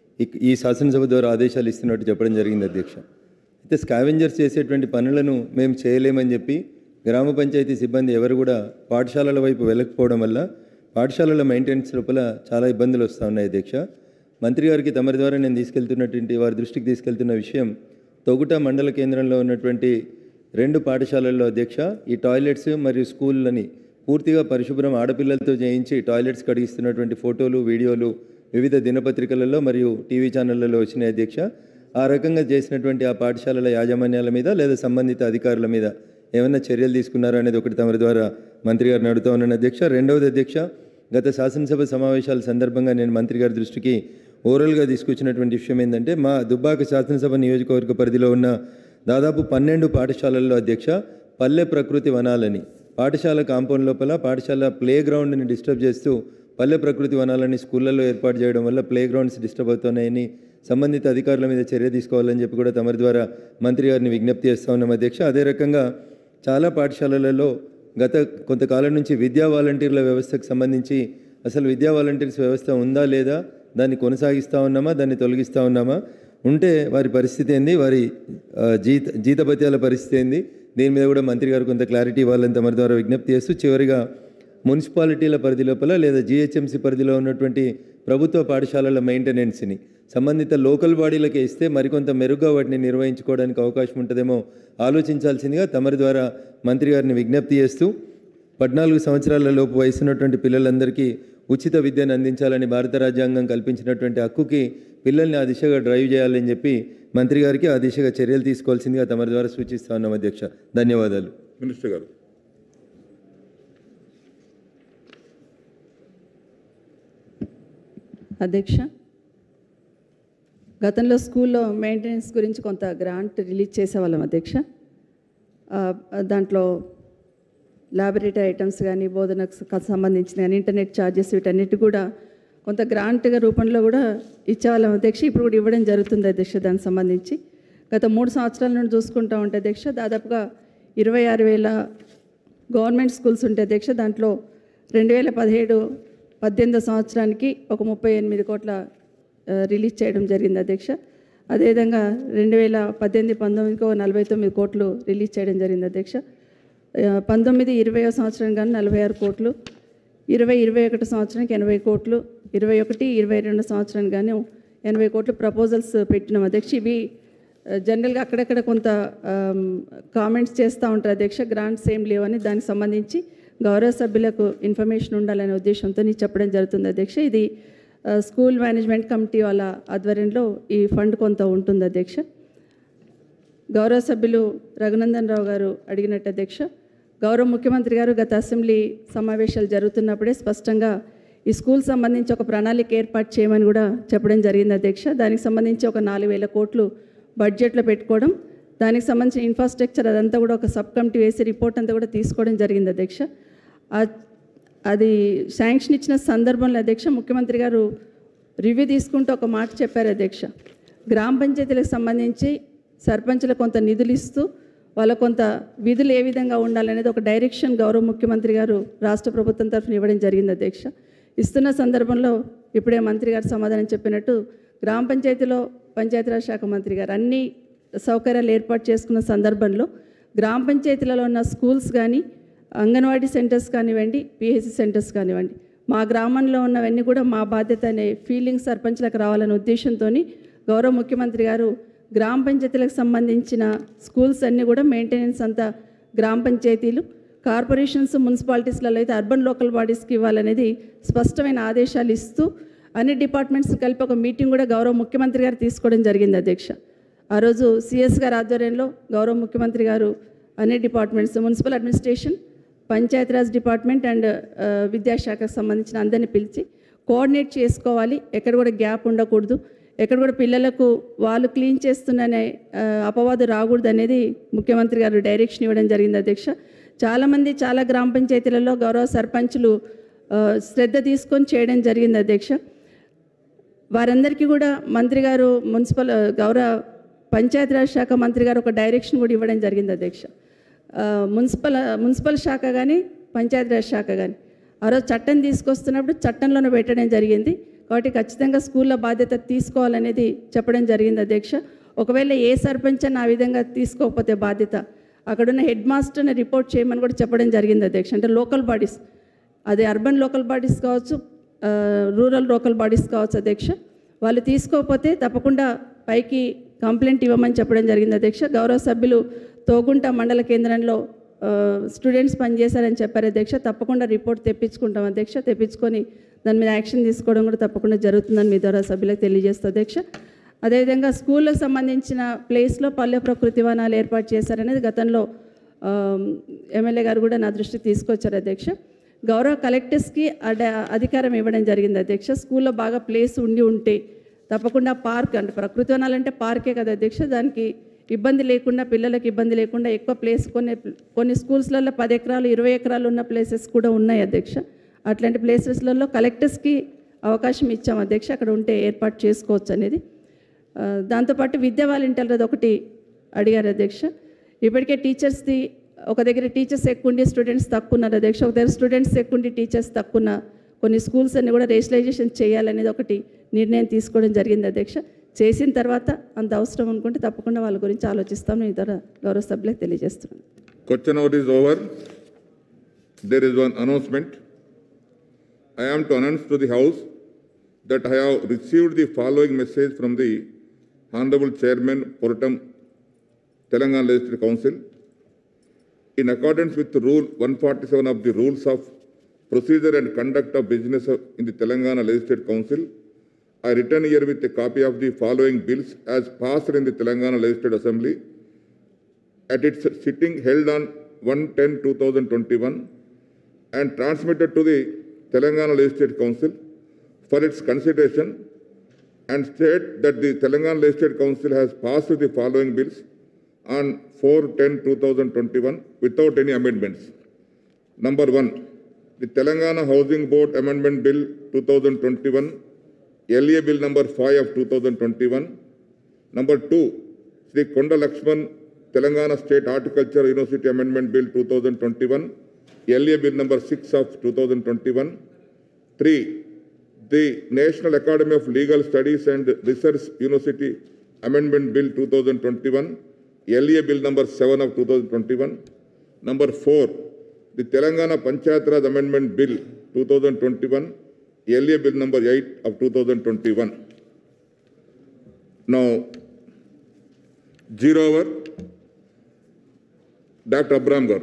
ఈ శాసనసభ ద్వారా ఆదేశాలు ఇస్తున్నట్టు చెప్పడం జరిగింది అధ్యక్ష. అయితే స్కావెంజర్స్ చేసేటువంటి పనులను మేము చేయలేమని చెప్పి గ్రామ పంచాయతీ సిబ్బంది ఎవరు కూడా పాఠశాలల వైపు వెళ్ళకపోవడం వల్ల పాఠశాలల మెయింటెనెన్స్ లోపల చాలా ఇబ్బందులు వస్తూ ఉన్నాయి అధ్యక్ష. మంత్రి గారికి తమరి ద్వారా నేను తీసుకెళ్తున్నటువంటి వారి దృష్టికి తీసుకెళ్తున్న విషయం, తొగుట మండల కేంద్రంలో ఉన్నటువంటి రెండు పాఠశాలల్లో అధ్యక్ష ఈ టాయిలెట్స్ మరియు స్కూళ్ళని పూర్తిగా పరిశుభ్రం ఆడపిల్లలతో చేయించి టాయిలెట్స్ కడిగిస్తున్నటువంటి ఫోటోలు, వీడియోలు వివిధ దినపత్రికలలో మరియు టీవీ ఛానళ్లలో వచ్చినాయి అధ్యక్ష. ఆ రకంగా చేసినటువంటి ఆ పాఠశాలల యాజమాన్యాల మీద లేదా సంబంధిత అధికారుల మీద ఏమైనా చర్యలు తీసుకున్నారా అనేది ఒకటి తమరి ద్వారా మంత్రి గారిని అడుగుతా ఉన్నాను అధ్యక్ష. రెండవది అధ్యక్ష, గత శాసనసభ సమావేశాల సందర్భంగా నేను మంత్రి గారి దృష్టికి ఓరల్గా తీసుకొచ్చినటువంటి విషయం ఏంటంటే, మా దుబ్బాక శాసనసభ నియోజకవర్గ పరిధిలో ఉన్న దాదాపు పన్నెండు పాఠశాలల్లో అధ్యక్ష పల్లె ప్రకృతి వనాలని పాఠశాల కాంపౌండ్ లోపల పాఠశాల ప్లే గ్రౌండ్ని డిస్టర్బ్ చేస్తూ పల్లె ప్రకృతి వనాలని స్కూళ్ళల్లో ఏర్పాటు చేయడం వల్ల ప్లే గ్రౌండ్స్ డిస్టర్బ్ అవుతున్నాయని సంబంధిత అధికారుల మీద చర్య తీసుకోవాలని చెప్పి కూడా తమరి ద్వారా మంత్రి గారిని విజ్ఞప్తి చేస్తూ ఉన్నాం అధ్యక్ష. అదే రకంగా చాలా పాఠశాలలలో గత కొంతకాలం నుంచి విద్యా వాలంటీర్ల వ్యవస్థకు సంబంధించి అసలు విద్యా వాలంటీర్స్ వ్యవస్థ ఉందా లేదా, దాన్ని కొనసాగిస్తూ ఉన్నామా, దాన్ని తొలగిస్తూ ఉన్నామా, ఉంటే వారి పరిస్థితి ఏంది, వారి జీత జీతభత్యాల పరిస్థితి ఏంది, దీని మీద కూడా మంత్రి గారు కొంత క్లారిటీ ఇవ్వాలని తమరి ద్వారా విజ్ఞప్తి చేస్తూ, చివరిగా మున్సిపాలిటీల పరిధి లోపల లేదా జిహెచ్ఎంసీ పరిధిలో ఉన్నటువంటి ప్రభుత్వ పాఠశాలల మెయింటెనెన్స్ని సంబంధిత లోకల్ బాడీలకే ఇస్తే మరికొంత మెరుగ్గా వాటిని నిర్వహించుకోవడానికి అవకాశం ఉంటుందేమో ఆలోచించాల్సిందిగా తమరి ద్వారా మంత్రి గారిని విజ్ఞప్తి చేస్తూ, పద్నాలుగు సంవత్సరాల లోపు వయసున్నటువంటి పిల్లలందరికీ ఉచిత విద్యను అందించాలని భారత రాజ్యాంగం కల్పించినటువంటి హక్కుకి పిల్లల్ని ఆ దిశగా డ్రైవ్ చేయాలని చెప్పి మంత్రి గారికి ఆ దిశగా చర్యలు తీసుకోవాల్సిందిగా తమరి ద్వారా సూచిస్తా ఉన్నాం అధ్యక్ష. ధన్యవాదాలు. మినిస్టర్ గారు. అధ్యక్ష, గతంలో స్కూల్లో మెయింటెనెన్స్ గురించి కొంత గ్రాంట్ రిలీజ్ చేసేవాళ్ళం అధ్యక్ష. దాంట్లో ల్యాబొరేటరీ ఐటమ్స్ కానీ బోధనకు సంబంధించిన కానీ ఇంటర్నెట్ ఛార్జెస్ వీటన్నిటి కూడా కొంత గ్రాంట్గా రూపంలో కూడా ఇచ్చేవాళ్ళం అధ్యక్ష. ఇప్పుడు కూడా ఇవ్వడం జరుగుతుంది అధ్యక్ష. దానికి సంబంధించి గత మూడు సంవత్సరాల నుండి చూసుకుంటా ఉంటే అధ్యక్ష దాదాపుగా ఇరవై ఆరు వేల గవర్నమెంట్ స్కూల్స్ ఉంటాయి అధ్యక్ష. దాంట్లో రెండు వేల పదిహేడు పద్దెనిమిదో సంవత్సరానికి ఒక ముప్పై ఎనిమిది కోట్ల రిలీజ్ చేయడం జరిగింది అధ్యక్ష. అదేవిధంగా రెండు వేల పద్దెనిమిది పంతొమ్మిదికి ఒక నలభై తొమ్మిది కోట్లు రిలీజ్ చేయడం జరిగింది అధ్యక్ష. పంతొమ్మిది ఇరవయో సంవత్సరం కానీ నలభై ఆరు కోట్లు, ఇరవై ఇరవై ఒకటి సంవత్సరానికి ఎనభై కోట్లు, ఇరవై ఒకటి ఇరవై రెండు సంవత్సరానికి కానీ ఎనభై కోట్లు ప్రపోజల్స్ పెట్టినాం అధ్యక్ష. ఇవి జనరల్గా అక్కడక్కడ కొంత కామెంట్స్ చేస్తూ ఉంటారు అధ్యక్ష, గ్రాంట్స్ ఏం లేవని. దానికి సంబంధించి గౌరవ సభ్యులకు ఇన్ఫర్మేషన్ ఉండాలనే ఉద్దేశంతో నేను చెప్పడం జరుగుతుంది అధ్యక్ష. ఇది స్కూల్ మేనేజ్మెంట్ కమిటీ వాళ్ళ ఆధ్వర్యంలో ఈ ఫండ్ కొంత ఉంటుంది అధ్యక్ష. గౌరవ సభ్యులు రఘునందన్ రావు గారు అడిగినట్టు అధ్యక్ష, గౌరవ ముఖ్యమంత్రి గారు గత అసెంబ్లీ సమావేశాలు జరుగుతున్నప్పుడే స్పష్టంగా ఈ స్కూల్ సంబంధించి ఒక ప్రణాళిక ఏర్పాటు చేయమని కూడా చెప్పడం జరిగింది అధ్యక్ష. దానికి సంబంధించి ఒక నాలుగు వేల కోట్లు బడ్జెట్లో పెట్టుకోవడం, దానికి సంబంధించిన ఇన్ఫ్రాస్ట్రక్చర్ అదంతా కూడా ఒక సబ్ కమిటీ వేసి రిపోర్ట్ అంతా కూడా తీసుకోవడం జరిగింది అధ్యక్ష. అది శాంక్షన్ ఇచ్చిన సందర్భంలో అధ్యక్ష ముఖ్యమంత్రి గారు రివ్యూ తీసుకుంటూ ఒక మాట చెప్పారు అధ్యక్ష. గ్రామ పంచాయతీలకు సంబంధించి సర్పంచులకు కొంత నిధులు ఇస్తూ వాళ్ళ కొంత విధులు ఏ విధంగా ఉండాలనేది ఒక డైరెక్షన్ గౌరవ ముఖ్యమంత్రి గారు రాష్ట్ర ప్రభుత్వం తరఫున ఇవ్వడం జరిగింది అధ్యక్ష. ఇస్తున్న సందర్భంలో ఇప్పుడే మంత్రి గారు సమాధానం చెప్పినట్టు గ్రామ పంచాయతీలో పంచాయతీరాజ్ శాఖ మంత్రి గారు అన్ని సౌకర్యాలు ఏర్పాటు చేసుకున్న సందర్భంలో గ్రామ పంచాయతీలలో ఉన్న స్కూల్స్ కానీ అంగన్వాడీ సెంటర్స్ కానివ్వండి, పిహెచ్సి సెంటర్స్ కానివ్వండి, మా గ్రామంలో ఉన్నవన్నీ కూడా మా బాధ్యత అనే ఫీలింగ్ సర్పంచ్లకు రావాలనే ఉద్దేశంతో గౌరవ ముఖ్యమంత్రి గారు గ్రామ పంచాయతీలకు సంబంధించిన స్కూల్స్ అన్నీ కూడా మెయింటెనెన్స్ అంతా గ్రామ పంచాయతీలు, కార్పొరేషన్స్, మున్సిపాలిటీస్లలో అయితే అర్బన్ లోకల్ బాడీస్కి ఇవ్వాలనేది స్పష్టమైన ఆదేశాలు ఇస్తూ అన్ని డిపార్ట్మెంట్స్ కలిపి ఒక మీటింగ్ కూడా గౌరవ ముఖ్యమంత్రి గారు తీసుకోవడం జరిగింది అధ్యక్ష. ఆ రోజు సిఎస్ గారి ఆధ్వర్యంలో గౌరవ ముఖ్యమంత్రి గారు అన్ని departments, municipal administration, Panchayati Raj department and విద్యాశాఖకు సంబంధించిన అందరినీ పిలిచి కోఆర్డినేట్ చేసుకోవాలి. ఎక్కడ కూడా గ్యాప్ ఉండకూడదు, ఎక్కడ కూడా పిల్లలకు వాళ్ళు క్లీన్ చేస్తున్ననే అపవాదు రాకూడదు అనేది ముఖ్యమంత్రి గారు డైరెక్షన్ ఇవ్వడం జరిగింది అధ్యక్ష. చాలామంది చాలా గ్రామ పంచాయతీలలో గౌరవ సర్పంచులు శ్రద్ధ తీసుకొని చేయడం జరిగింది అధ్యక్ష. వారందరికీ కూడా మంత్రి గారు, మున్సిపల్ గౌరవ పంచాయతీరాజ్ శాఖ మంత్రి గారు ఒక డైరెక్షన్ కూడా ఇవ్వడం జరిగింది అధ్యక్ష. మున్సిపల్ మున్సిపల్ శాఖ కానీ పంచాయతీరాజ్ శాఖ కానీ ఆ రోజు చట్టం తీసుకొస్తున్నప్పుడు చట్టంలోనే పెట్టడం జరిగింది. కాబట్టి ఖచ్చితంగా స్కూళ్ళ బాధ్యత తీసుకోవాలనేది చెప్పడం జరిగింది అధ్యక్ష. ఒకవేళ ఏ సర్పంచ్ అని ఆ విధంగా తీసుకోకపోతే బాధ్యత అక్కడున్న హెడ్ మాస్టర్ని రిపోర్ట్ చేయమని కూడా చెప్పడం జరిగింది అధ్యక్ష. అంటే లోకల్ బాడీస్, అది అర్బన్ లోకల్ బాడీస్ కావచ్చు, రూరల్ లోకల్ బాడీస్ కావచ్చు అధ్యక్ష, వాళ్ళు తీసుకోకపోతే తప్పకుండా పైకి కంప్లైంట్ ఇవ్వమని చెప్పడం జరిగింది అధ్యక్ష. గౌరవ సభ్యులు తోగుంట మండల కేంద్రంలో స్టూడెంట్స్ పనిచేశారని చెప్పారు అధ్యక్ష. తప్పకుండా రిపోర్ట్ తెప్పించుకుంటాం అధ్యక్ష. తెప్పించుకొని దాని మీద యాక్షన్ తీసుకోవడం కూడా తప్పకుండా జరుగుతుందని మీ ద్వారా సభ్యులకు తెలియజేస్తా అధ్యక్ష. అదేవిధంగా స్కూళ్ళకు సంబంధించిన ప్లేస్లో పల్లె ప్రకృతి వనాలు ఏర్పాటు చేశారనేది గతంలో ఎమ్మెల్యే గారు కూడా నా దృష్టికి తీసుకొచ్చారు అధ్యక్ష. గౌరవ కలెక్టర్స్కి అడ అధికారం ఇవ్వడం జరిగింది అధ్యక్ష. స్కూల్లో బాగా ప్లేస్ ఉండి ఉంటే తప్పకుండా పార్క్, అంటే ప్రకృతి వనాలంటే పార్కే కదా అధ్యక్ష, దానికి ఇబ్బంది లేకుండా, పిల్లలకు ఇబ్బంది లేకుండా ఎక్కువ ప్లేస్ కొన్ని కొన్ని స్కూల్స్లలో పది ఎకరాలు ఇరవై ఎకరాలు ఉన్న ప్లేసెస్ కూడా ఉన్నాయి అధ్యక్ష. అట్లాంటి ప్లేసెస్లలో కలెక్టర్స్కి అవకాశం ఇచ్చాం అధ్యక్ష, అక్కడ ఉంటే ఏర్పాటు చేసుకోవచ్చు అనేది. దాంతోపాటు విద్యా వాలంటీర్లది ఒకటి అడిగారు అధ్యక్ష. ఇప్పటికే టీచర్స్ది ఒక దగ్గర టీచర్స్ ఎక్కువ ఉండి స్టూడెంట్స్ తక్కువ ఉన్నారు అధ్యక్ష, ఒక దగ్గర స్టూడెంట్స్ ఎక్కువ ఉండి టీచర్స్ తక్కువ ఉన్న కొన్ని స్కూల్స్ అన్ని కూడా రేషనలైజేషన్ చేయాలనేది ఒకటి నిర్ణయం తీసుకోవడం జరిగింది అధ్యక్ష. చేసిన తర్వాత అంత అవసరం అనుకుంటే తప్పకుండా వాళ్ళ గురించి ఆలోచిస్తాం. ఈ ద్వారా గౌరవ సభ్యులకు తెలియజేస్తున్నాను. Question hour is over. There is one announcement. I am to announce to the House that I have received the following message from the Honorable Chairman, Portam, Telangana Legislative Council. In accordance with Rule one forty-seven of the Rules of Procedure and Conduct of Business in the Telangana Legislative Council, I return here with a copy of the following bills as passed in the Telangana Legislative Assembly at its sitting held on one ten twenty twenty-one and transmitted to the Telangana Legislative Council for its consideration, and state that the Telangana Legislative Council has passed the following bills on four ten twenty twenty-one without any amendments. Number one, the Telangana Housing Board Amendment Bill twenty twenty-one, L A Bill number five of twenty twenty-one. Number two, Sri Konda Lakshman Telangana State Horticulture University Amendment Bill twenty twenty-one, L A Bill number six of twenty twenty-one. Three, the National Academy of Legal Studies and Research University Amendment Bill twenty twenty-one, L A Bill number seven of twenty twenty-one. Number four, the Telangana Panchayatraj Amendment Bill twenty twenty-one, L A Bill number eight of twenty twenty-one. Now, zero hour, Doctor Abraham Garu.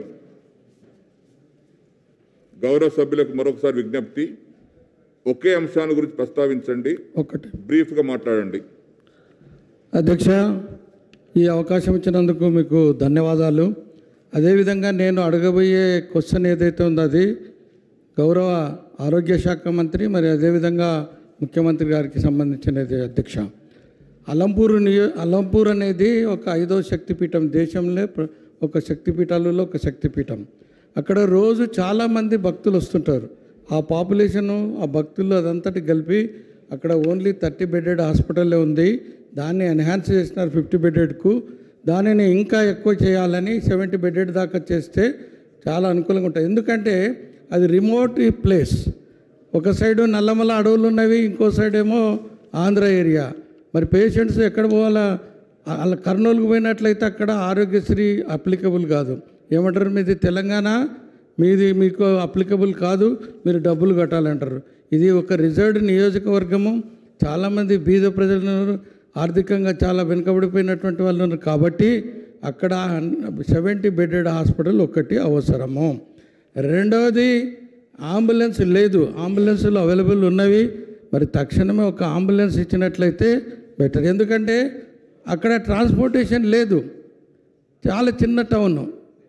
గౌరవ సభ్యులకు మరొకసారి విజ్ఞప్తి, ఒకే అంశాన్ని గురించి ప్రస్తావించండి, ఒకటి బ్రీఫ్గా మాట్లాడండి. అధ్యక్ష, ఈ అవకాశం ఇచ్చినందుకు మీకు ధన్యవాదాలు. అదేవిధంగా నేను అడగబోయే క్వశ్చన్ ఏదైతే ఉందో అది గౌరవ ఆరోగ్య శాఖ మంత్రి మరి అదేవిధంగా ముఖ్యమంత్రి గారికి సంబంధించినది అధ్యక్ష. అలంపూర్ నియో అలంపూర్ అనేది ఒక ఐదో శక్తిపీఠం, దేశంలో ఒక శక్తిపీఠాలలో ఒక శక్తిపీఠం. అక్కడ రోజు చాలామంది భక్తులు వస్తుంటారు. ఆ పాపులేషను, ఆ భక్తులు అదంతటి కలిపి అక్కడ ఓన్లీ థర్టీ బెడెడ్ హాస్పిటల్లే ఉంది. దాన్ని ఎన్హాన్స్ చేసినారు ఫిఫ్టీ బెడెడ్కు. దానిని ఇంకా ఎక్కువ చేయాలని సెవెంటీ బెడెడ్ దాకా చేస్తే చాలా అనుకూలంగా ఉంటుంది. ఎందుకంటే అది రిమోట్ ప్లేస్. ఒక సైడు నల్లమల అడవులు ఉన్నవి, ఇంకో సైడ్ ఏమో ఆంధ్ర ఏరియా. మరి పేషెంట్స్ ఎక్కడ పోవాలా? అలా కర్నూలుకు పోయినట్లయితే అక్కడ ఆరోగ్యశ్రీ అప్లికబుల్ కాదు. ఏమంటారు, మీది తెలంగాణ, మీది మీకు అప్లికబుల్ కాదు, మీరు డబ్బులు కట్టాలంటారు. ఇది ఒక రిజర్వ్డ్ నియోజకవర్గము. చాలామంది బీద ప్రజలు ఆర్థికంగా చాలా వెనుకబడిపోయినటువంటి వాళ్ళు ఉన్నారు. కాబట్టి అక్కడ సెవెంటీ బెడెడ్ హాస్పిటల్ ఒకటి అవసరము. రెండవది, అంబులెన్స్ లేదు. అంబులెన్సులు అవైలబుల్ ఉన్నవి. మరి తక్షణమే ఒక అంబులెన్స్ ఇచ్చినట్లయితే బెటర్. ఎందుకంటే అక్కడ ట్రాన్స్పోర్టేషన్ లేదు. చాలా చిన్న టౌన్,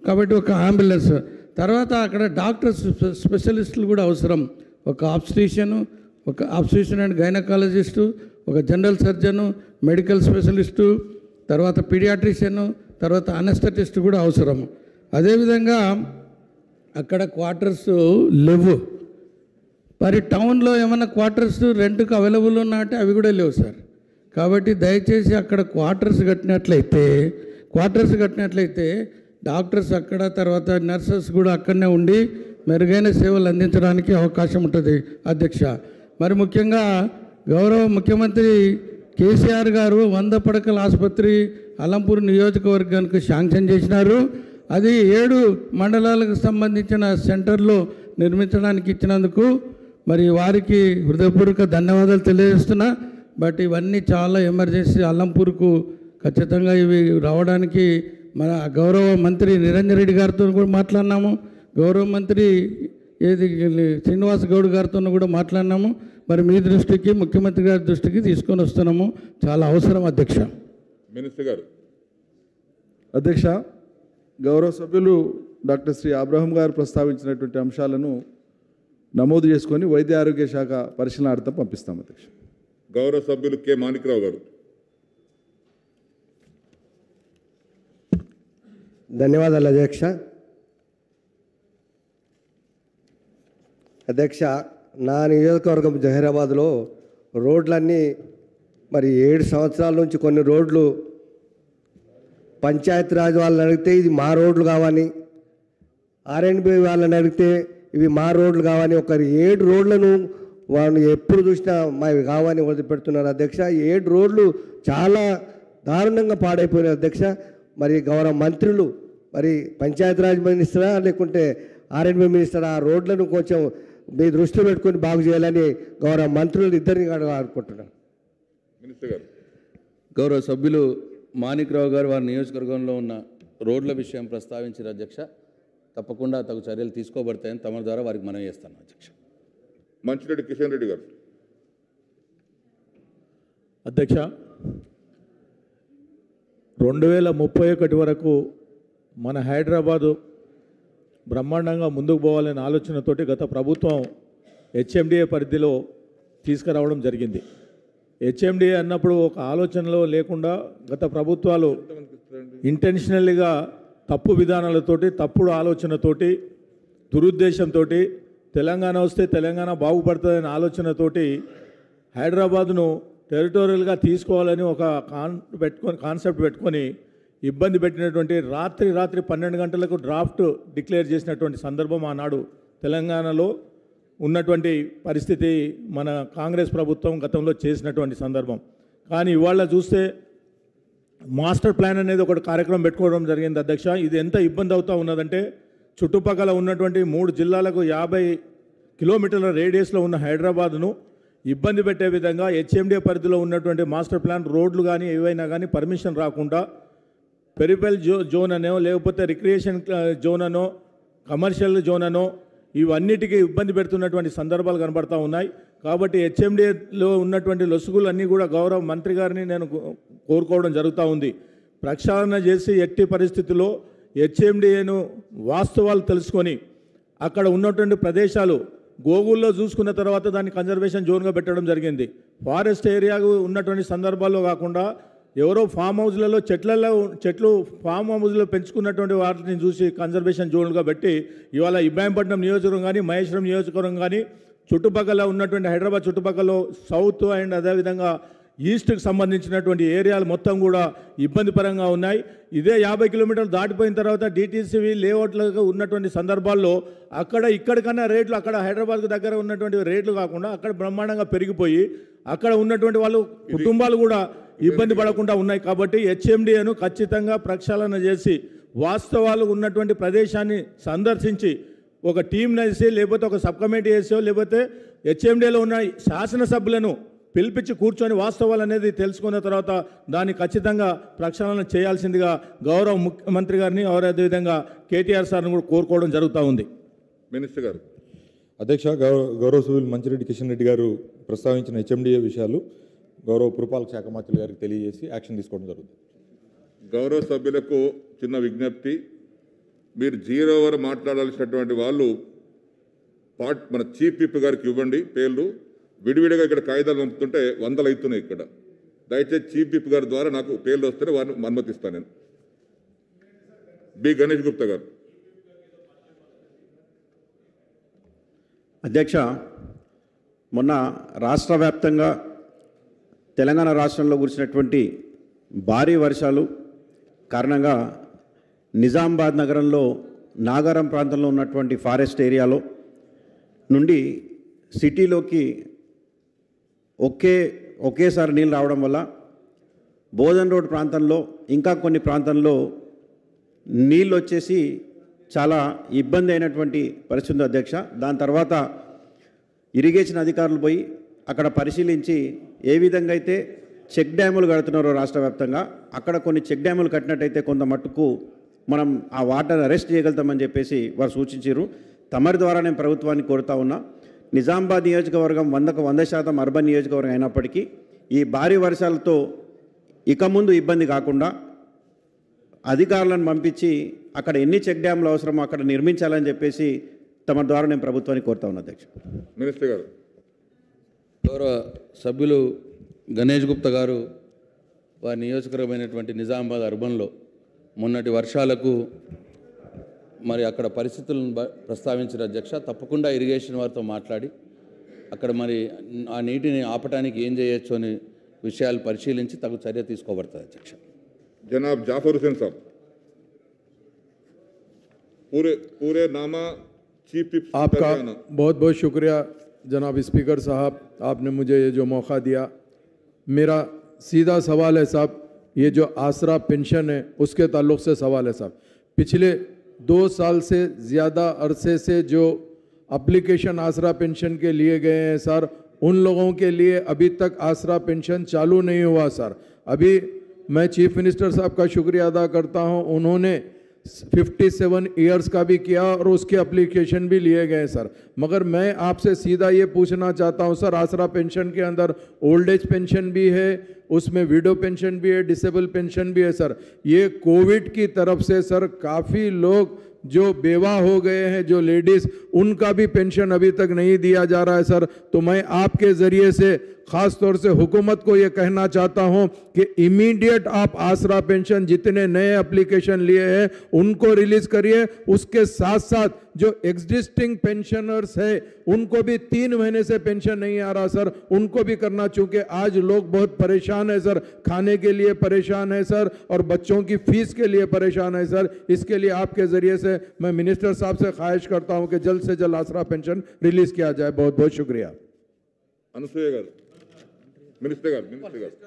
కాబట్టి ఒక అంబులెన్స్, తర్వాత అక్కడ డాక్టర్స్ స్పెషలిస్టులు కూడా అవసరం. ఒక ఆబ్స్ట్రిషియను, ఒక ఆబ్స్ట్రిషియన్ అండ్ గైనకాలజిస్టు, ఒక జనరల్ సర్జను, మెడికల్ స్పెషలిస్టు, తర్వాత పీడియాట్రిషియను, తర్వాత అనస్థెటిస్ట్ కూడా అవసరం. అదేవిధంగా అక్కడ క్వార్టర్స్ లేవు. మరి టౌన్లో ఏమైనా క్వార్టర్స్ రెంట్కి అవైలబుల్ ఉన్నా అంటే అవి కూడా లేవు సార్. కాబట్టి దయచేసి అక్కడ క్వార్టర్స్ కట్టినట్లయితే క్వార్టర్స్ కట్టినట్లయితే డాక్టర్స్ అక్కడ, తర్వాత నర్సెస్ కూడా అక్కడనే ఉండి మెరుగైన సేవలు అందించడానికి అవకాశం ఉంటుంది అధ్యక్ష. మరి ముఖ్యంగా గౌరవ ముఖ్యమంత్రి కేసీఆర్ గారు వంద పడకల ఆసుపత్రి అలంపూర్ నియోజకవర్గానికి శాంక్షన్ చేసినారు. అది ఏడు మండలాలకు సంబంధించిన సెంటర్లో నిర్మించడానికి ఇచ్చినందుకు మరి వారికి హృదయపూర్వక ధన్యవాదాలు తెలియజేస్తున్నా. బట్ ఇవన్నీ చాలా ఎమర్జెన్సీ. అల్లంపూర్కు ఖచ్చితంగా ఇవి రావడానికి మన గౌరవ మంత్రి నిరంజన్ రెడ్డి గారితో కూడా మాట్లాడినాము, గౌరవ మంత్రి ఏది శ్రీనివాస్ గౌడ్ గారితో కూడా మాట్లాడినాము. మరి మీ దృష్టికి, ముఖ్యమంత్రి గారి దృష్టికి తీసుకొని వస్తున్నాము. చాలా అవసరం అధ్యక్ష. మినిస్టర్ గారు. అధ్యక్ష, గౌరవ సభ్యులు డాక్టర్ శ్రీ అబ్రహం గారు ప్రస్తావించినటువంటి అంశాలను నమోదు చేసుకొని వైద్య ఆరోగ్య శాఖ పరిశీలనార్థం పంపిస్తాం అధ్యక్ష. గౌరవ సభ్యులు కె మాణిక్రావు గారు. ధన్యవాదాలు అధ్యక్ష. అధ్యక్ష, నా నియోజకవర్గం జహీరాబాద్లో రోడ్లన్నీ మరి ఏడు సంవత్సరాల నుంచి కొన్ని రోడ్లు పంచాయతీరాజ్ వాళ్ళని అడిగితే ఇది మా రోడ్లు కావని, ఆర్ఎండ్బి వాళ్ళని అడిగితే ఇవి మా రోడ్లు కావని, ఒక ఏడు రోడ్లను వాళ్ళు ఎప్పుడు చూసినా మా ఇవి కావని వదిలిపెడుతున్నారు అధ్యక్ష. ఏడు రోడ్లు చాలా దారుణంగా పాడైపోయినాయి అధ్యక్ష. మరి గౌరవ మంత్రులు, మరి పంచాయతీరాజ్ మినిస్టరా లేకుంటే ఆర్ఎండ్బి మినిస్టరా, ఆ రోడ్లను కొంచెం మీ దృష్టిలో పెట్టుకొని బాగు చేయాలని గౌరవ మంత్రులు ఇద్దరిని అనుకుంటున్నాను. మినిస్టర్ గారు. గౌరవ సభ్యులు మాణిక్రావు గారు వారి నియోజకవర్గంలో ఉన్న రోడ్ల విషయం ప్రస్తావించారు అధ్యక్ష. తప్పకుండా తగు చర్యలు తీసుకోబడతాయని తమ ద్వారా వారికి మనం చేస్తాను అధ్యక్ష. మంచిరెడ్డి కిషన్ రెడ్డి గారు. అధ్యక్ష, రెండు వేల ముప్పై ఒకటి వరకు మన హైదరాబాదు బ్రహ్మాండంగా ముందుకు పోవాలనే ఆలోచనతోటి గత ప్రభుత్వం హెచ్ఎండిఏ పరిధిలో తీసుకురావడం జరిగింది. హెచ్ఎండిఏ అన్నప్పుడు ఒక ఆలోచనలో లేకుండా గత ప్రభుత్వాలు ఇంటెన్షనల్గా తప్పు విధానాలతోటి, తప్పుడు ఆలోచనతోటి, దురుద్దేశంతో తెలంగాణ వస్తే తెలంగాణ బాగుపడుతుందనే ఆలోచనతోటి హైదరాబాదును టెరిటోరియల్గా తీసుకోవాలని ఒక కాన్ పెట్టుకొని కాన్సెప్ట్ పెట్టుకొని ఇబ్బంది పెట్టినటువంటి, రాత్రి రాత్రి పన్నెండు గంటలకు డ్రాఫ్ట్ డిక్లేర్ చేసినటువంటి సందర్భం ఆనాడు తెలంగాణలో ఉన్నటువంటి పరిస్థితి మన కాంగ్రెస్ ప్రభుత్వం గతంలో చేసినటువంటి సందర్భం. కానీ ఇవాళ చూస్తే మాస్టర్ ప్లాన్ అనేది ఒకటి కార్యక్రమం పెట్టుకోవడం జరిగింది అధ్యక్ష. ఇది ఎంత ఇబ్బంది అవుతూ ఉన్నదంటే, చుట్టుపక్కల ఉన్నటువంటి మూడు జిల్లాలకు యాభై కిలోమీటర్ల రేడియస్లో ఉన్న హైదరాబాద్ను ఇబ్బంది పెట్టే విధంగా హెచ్ఎండిఏ పరిధిలో ఉన్నటువంటి మాస్టర్ ప్లాన్ రోడ్లు కానీ ఏవైనా కానీ పర్మిషన్ రాకుండా పెరిఫెరల్ జో జోన్ అనో లేకపోతే రిక్రియేషన్ జోన్ అనో కమర్షియల్ జోన్ అనో ఇవన్నిటికీ ఇబ్బంది పెడుతున్నటువంటి సందర్భాలు కనబడతా ఉన్నాయి. కాబట్టి హెచ్ఎండిఏలో ఉన్నటువంటి లొసుగులు అన్నీ కూడా గౌరవ మంత్రి గారిని నేను కోరుకోవడం జరుగుతూ ఉంది. ప్రక్షాళన చేసి ఎట్టి పరిస్థితుల్లో హెచ్ఎండిఏను వాస్తవాలు తెలుసుకొని అక్కడ ఉన్నటువంటి ప్రదేశాలు గూగుల్లో చూసుకున్న తర్వాత దాన్ని కన్జర్వేషన్ జోన్గా పెట్టడం జరిగింది. ఫారెస్ట్ ఏరియాకు ఉన్నటువంటి సందర్భాల్లో కాకుండా ఎవరో ఫామ్ హౌస్లలో చెట్లలో చెట్లు ఫామ్ హౌస్లో పెంచుకున్నటువంటి వాటిని చూసి కన్జర్వేషన్ జోన్లుగా పెట్టి ఇవాళ ఇబ్రాహీంపట్నం నియోజకవర్గం కానీ మహేశ్వరం నియోజకవర్గం కానీ చుట్టుపక్కల ఉన్నటువంటి హైదరాబాద్ చుట్టుపక్కల సౌత్ అండ్ అదేవిధంగా ఈస్ట్కి సంబంధించినటువంటి ఏరియాలు మొత్తం కూడా ఇబ్బంది పరంగా ఉన్నాయి. ఇదే యాభై కిలోమీటర్లు దాటిపోయిన తర్వాత డిటీసీవి లేఅవుట్లకు ఉన్నటువంటి సందర్భాల్లో అక్కడ ఇక్కడికన్నా రేట్లు అక్కడ హైదరాబాద్కు దగ్గర ఉన్నటువంటి రేట్లు కాకుండా అక్కడ బ్రహ్మాండంగా పెరిగిపోయి అక్కడ ఉన్నటువంటి వాళ్ళు కుటుంబాలు కూడా ఇబ్బంది పడకుండా ఉన్నాయి. కాబట్టి హెచ్ఎండిఏను ఖచ్చితంగా ప్రక్షాళన చేసి వాస్తవాలు ఉన్నటువంటి ప్రదేశాన్ని సందర్శించి ఒక టీంని వేసి లేకపోతే ఒక సబ్ కమిటీ వేసో లేకపోతే హెచ్ఎండిఏలో ఉన్న శాసనసభ్యులను పిలిపించి కూర్చొని వాస్తవాలు అనేది తెలుసుకున్న తర్వాత దాన్ని ఖచ్చితంగా ప్రక్షాళన చేయాల్సిందిగా గౌరవ ముఖ్యమంత్రి గారిని అదేవిధంగా కేటీఆర్ సార్ని కూడా కోరుకోవడం జరుగుతూ ఉంది. మినిస్టర్ గారు. అధ్యక్ష, గౌరవ గౌరవ సభ్యులు మంచిరెడ్డి కిషన్ రెడ్డి గారు ప్రస్తావించిన హెచ్ఎండిఏ విషయాలు గౌరవ పురపాలక శాఖ మంత్రులు గారికి తెలియజేసి యాక్షన్ తీసుకోవడం జరుగుతుంది. గౌరవ సభ్యులకు చిన్న విజ్ఞప్తి, మీరు జీరో అవర్ మాట్లాడాల్సినటువంటి వాళ్ళు పార్ట్ మన చీఫ్ విప్ గారికి ఇవ్వండి పేర్లు. విడివిడిగా ఇక్కడ కాగితాలు పంపుతుంటే వందలు అవుతున్నాయి ఇక్కడ. దయచేసి చీఫ్ విప్ గారి ద్వారా నాకు పేర్లు వస్తేనే వారిని అనుమతిస్తాను నేను. బి గణేష్ గుప్తా గారు. అధ్యక్ష, మొన్న రాష్ట్ర వ్యాప్తంగా తెలంగాణ రాష్ట్రంలో కురిసినటువంటి భారీ వర్షాలు కారణంగా నిజామాబాద్ నగరంలో నాగారం ప్రాంతంలో ఉన్నటువంటి ఫారెస్ట్ ఏరియాలో నుండి సిటీలోకి ఒకే ఒకేసారి నీళ్ళు రావడం వల్ల బోధన్ రోడ్ ప్రాంతంలో ఇంకా కొన్ని ప్రాంతంలో నీళ్ళు వచ్చేసి చాలా ఇబ్బంది అయినటువంటి పరిస్థితి ఉంది అధ్యక్ష. దాని తర్వాత ఇరిగేషన్ అధికారులు పోయి అక్కడ పరిశీలించి ఏ విధంగా అయితే చెక్ డ్యాములు కడుతున్నారో రాష్ట్ర వ్యాప్తంగా అక్కడ కొన్ని చెక్ డ్యాములు కట్టినట్టయితే కొంత మట్టుకు మనం ఆ వాటర్ అరెస్ట్ చేయగలుగుతామని చెప్పేసి వారు సూచించారు. తమరి ద్వారా నేను ప్రభుత్వాన్ని కోరుతా ఉన్నా, నిజామాబాద్ నియోజకవర్గం వందకు వంద శాతం అర్బన్ నియోజకవర్గం అయినప్పటికీ ఈ భారీ వర్షాలతో ఇక ముందు ఇబ్బంది కాకుండా అధికారులను పంపించి అక్కడ ఎన్ని చెక్ డ్యాములు అవసరమో అక్కడ నిర్మించాలని చెప్పేసి తమ ద్వారా నేను ప్రభుత్వాన్ని కోరుతా ఉన్నా అధ్యక్ష. మినిస్టర్ గారు. గౌరవ సభ్యులు గణేష్ గుప్తా గారు వారి నియోజకవర్గమైనటువంటి నిజామాబాద్ అర్బన్లో మొన్నటి వర్షాలకు మరి అక్కడ పరిస్థితులను ప్రస్తావించిన అధ్యక్ష. తప్పకుండా ఇరిగేషన్ వారితో మాట్లాడి అక్కడ మరి ఆ నీటిని ఆపటానికి ఏం చేయొచ్చు అనే విషయాలు పరిశీలించి తగు చర్య తీసుకోబడుతుంది అధ్యక్ష. जनाब जाफर हुसैन साहब. पूरे पूरे नामा चीफ विप आपका बहुत बहुत शुक्रिया जनाब स्पीकर साहब, आपने मुझे ये जो मौका दिया. मेरा सीधा सवाल है साहब, ये जो आसरा पेंशन है उसके ताल्लुक़ से सवाल है साहब. पिछले दो साल से ज़्यादा अरसे से जो एप्लीकेशन आसरा पेंशन के लिए गए हैं सर, उन लोगों के लिए अभी तक आसरा पेंशन चालू नहीं हुआ सर. अभी मैं चीफ मिनिस्टर साहब का शुक्रिया अदा करता हूं, उन्होंने सत्तावन इयर्स का भी किया और उसके एप्लीकेशन भी लिए गए सर. मगर मैं आपसे सीधा ये पूछना चाहता हूं सर, आसरा पेंशन के अंदर ओल्ड एज पेंशन भी है, उसमें विडो पेंशन भी है, डिसेबल पेंशन भी है सर. ये कोविड की तरफ से सर काफ़ी लोग जो बेवा हो गए हैं, जो लेडीज़, उनका भी पेंशन अभी तक नहीं दिया जा रहा है सर. तो मैं आपके ज़रिए से ख़ास तौर से हुकूमत को ये कहना चाहता हूँ कि इमीडिएट आप आसरा पेंशन जितने नए एप्लीकेशन लिए हैं उनको रिलीज़ करिए. उसके साथ साथ जो एग्जिस्टिंग पेंशनर्स है उनको भी तीन महीने से पेंशन नहीं आ रहा सर, उनको भी करना, चूँकि आज लोग बहुत परेशान है सर, खाने के लिए परेशान है सर और बच्चों की फीस के लिए परेशान है सर. इसके लिए आपके ज़रिए से मैं मिनिस्टर साहब से ख्वाहिश करता हूँ कि जल्द से जल्द आसरा पेंशन रिलीज़ किया जाए. बहुत बहुत शुक्रिया. अनुसूया गाరు. मिनिस्टर गाరు. मिनिस्टर गाరు.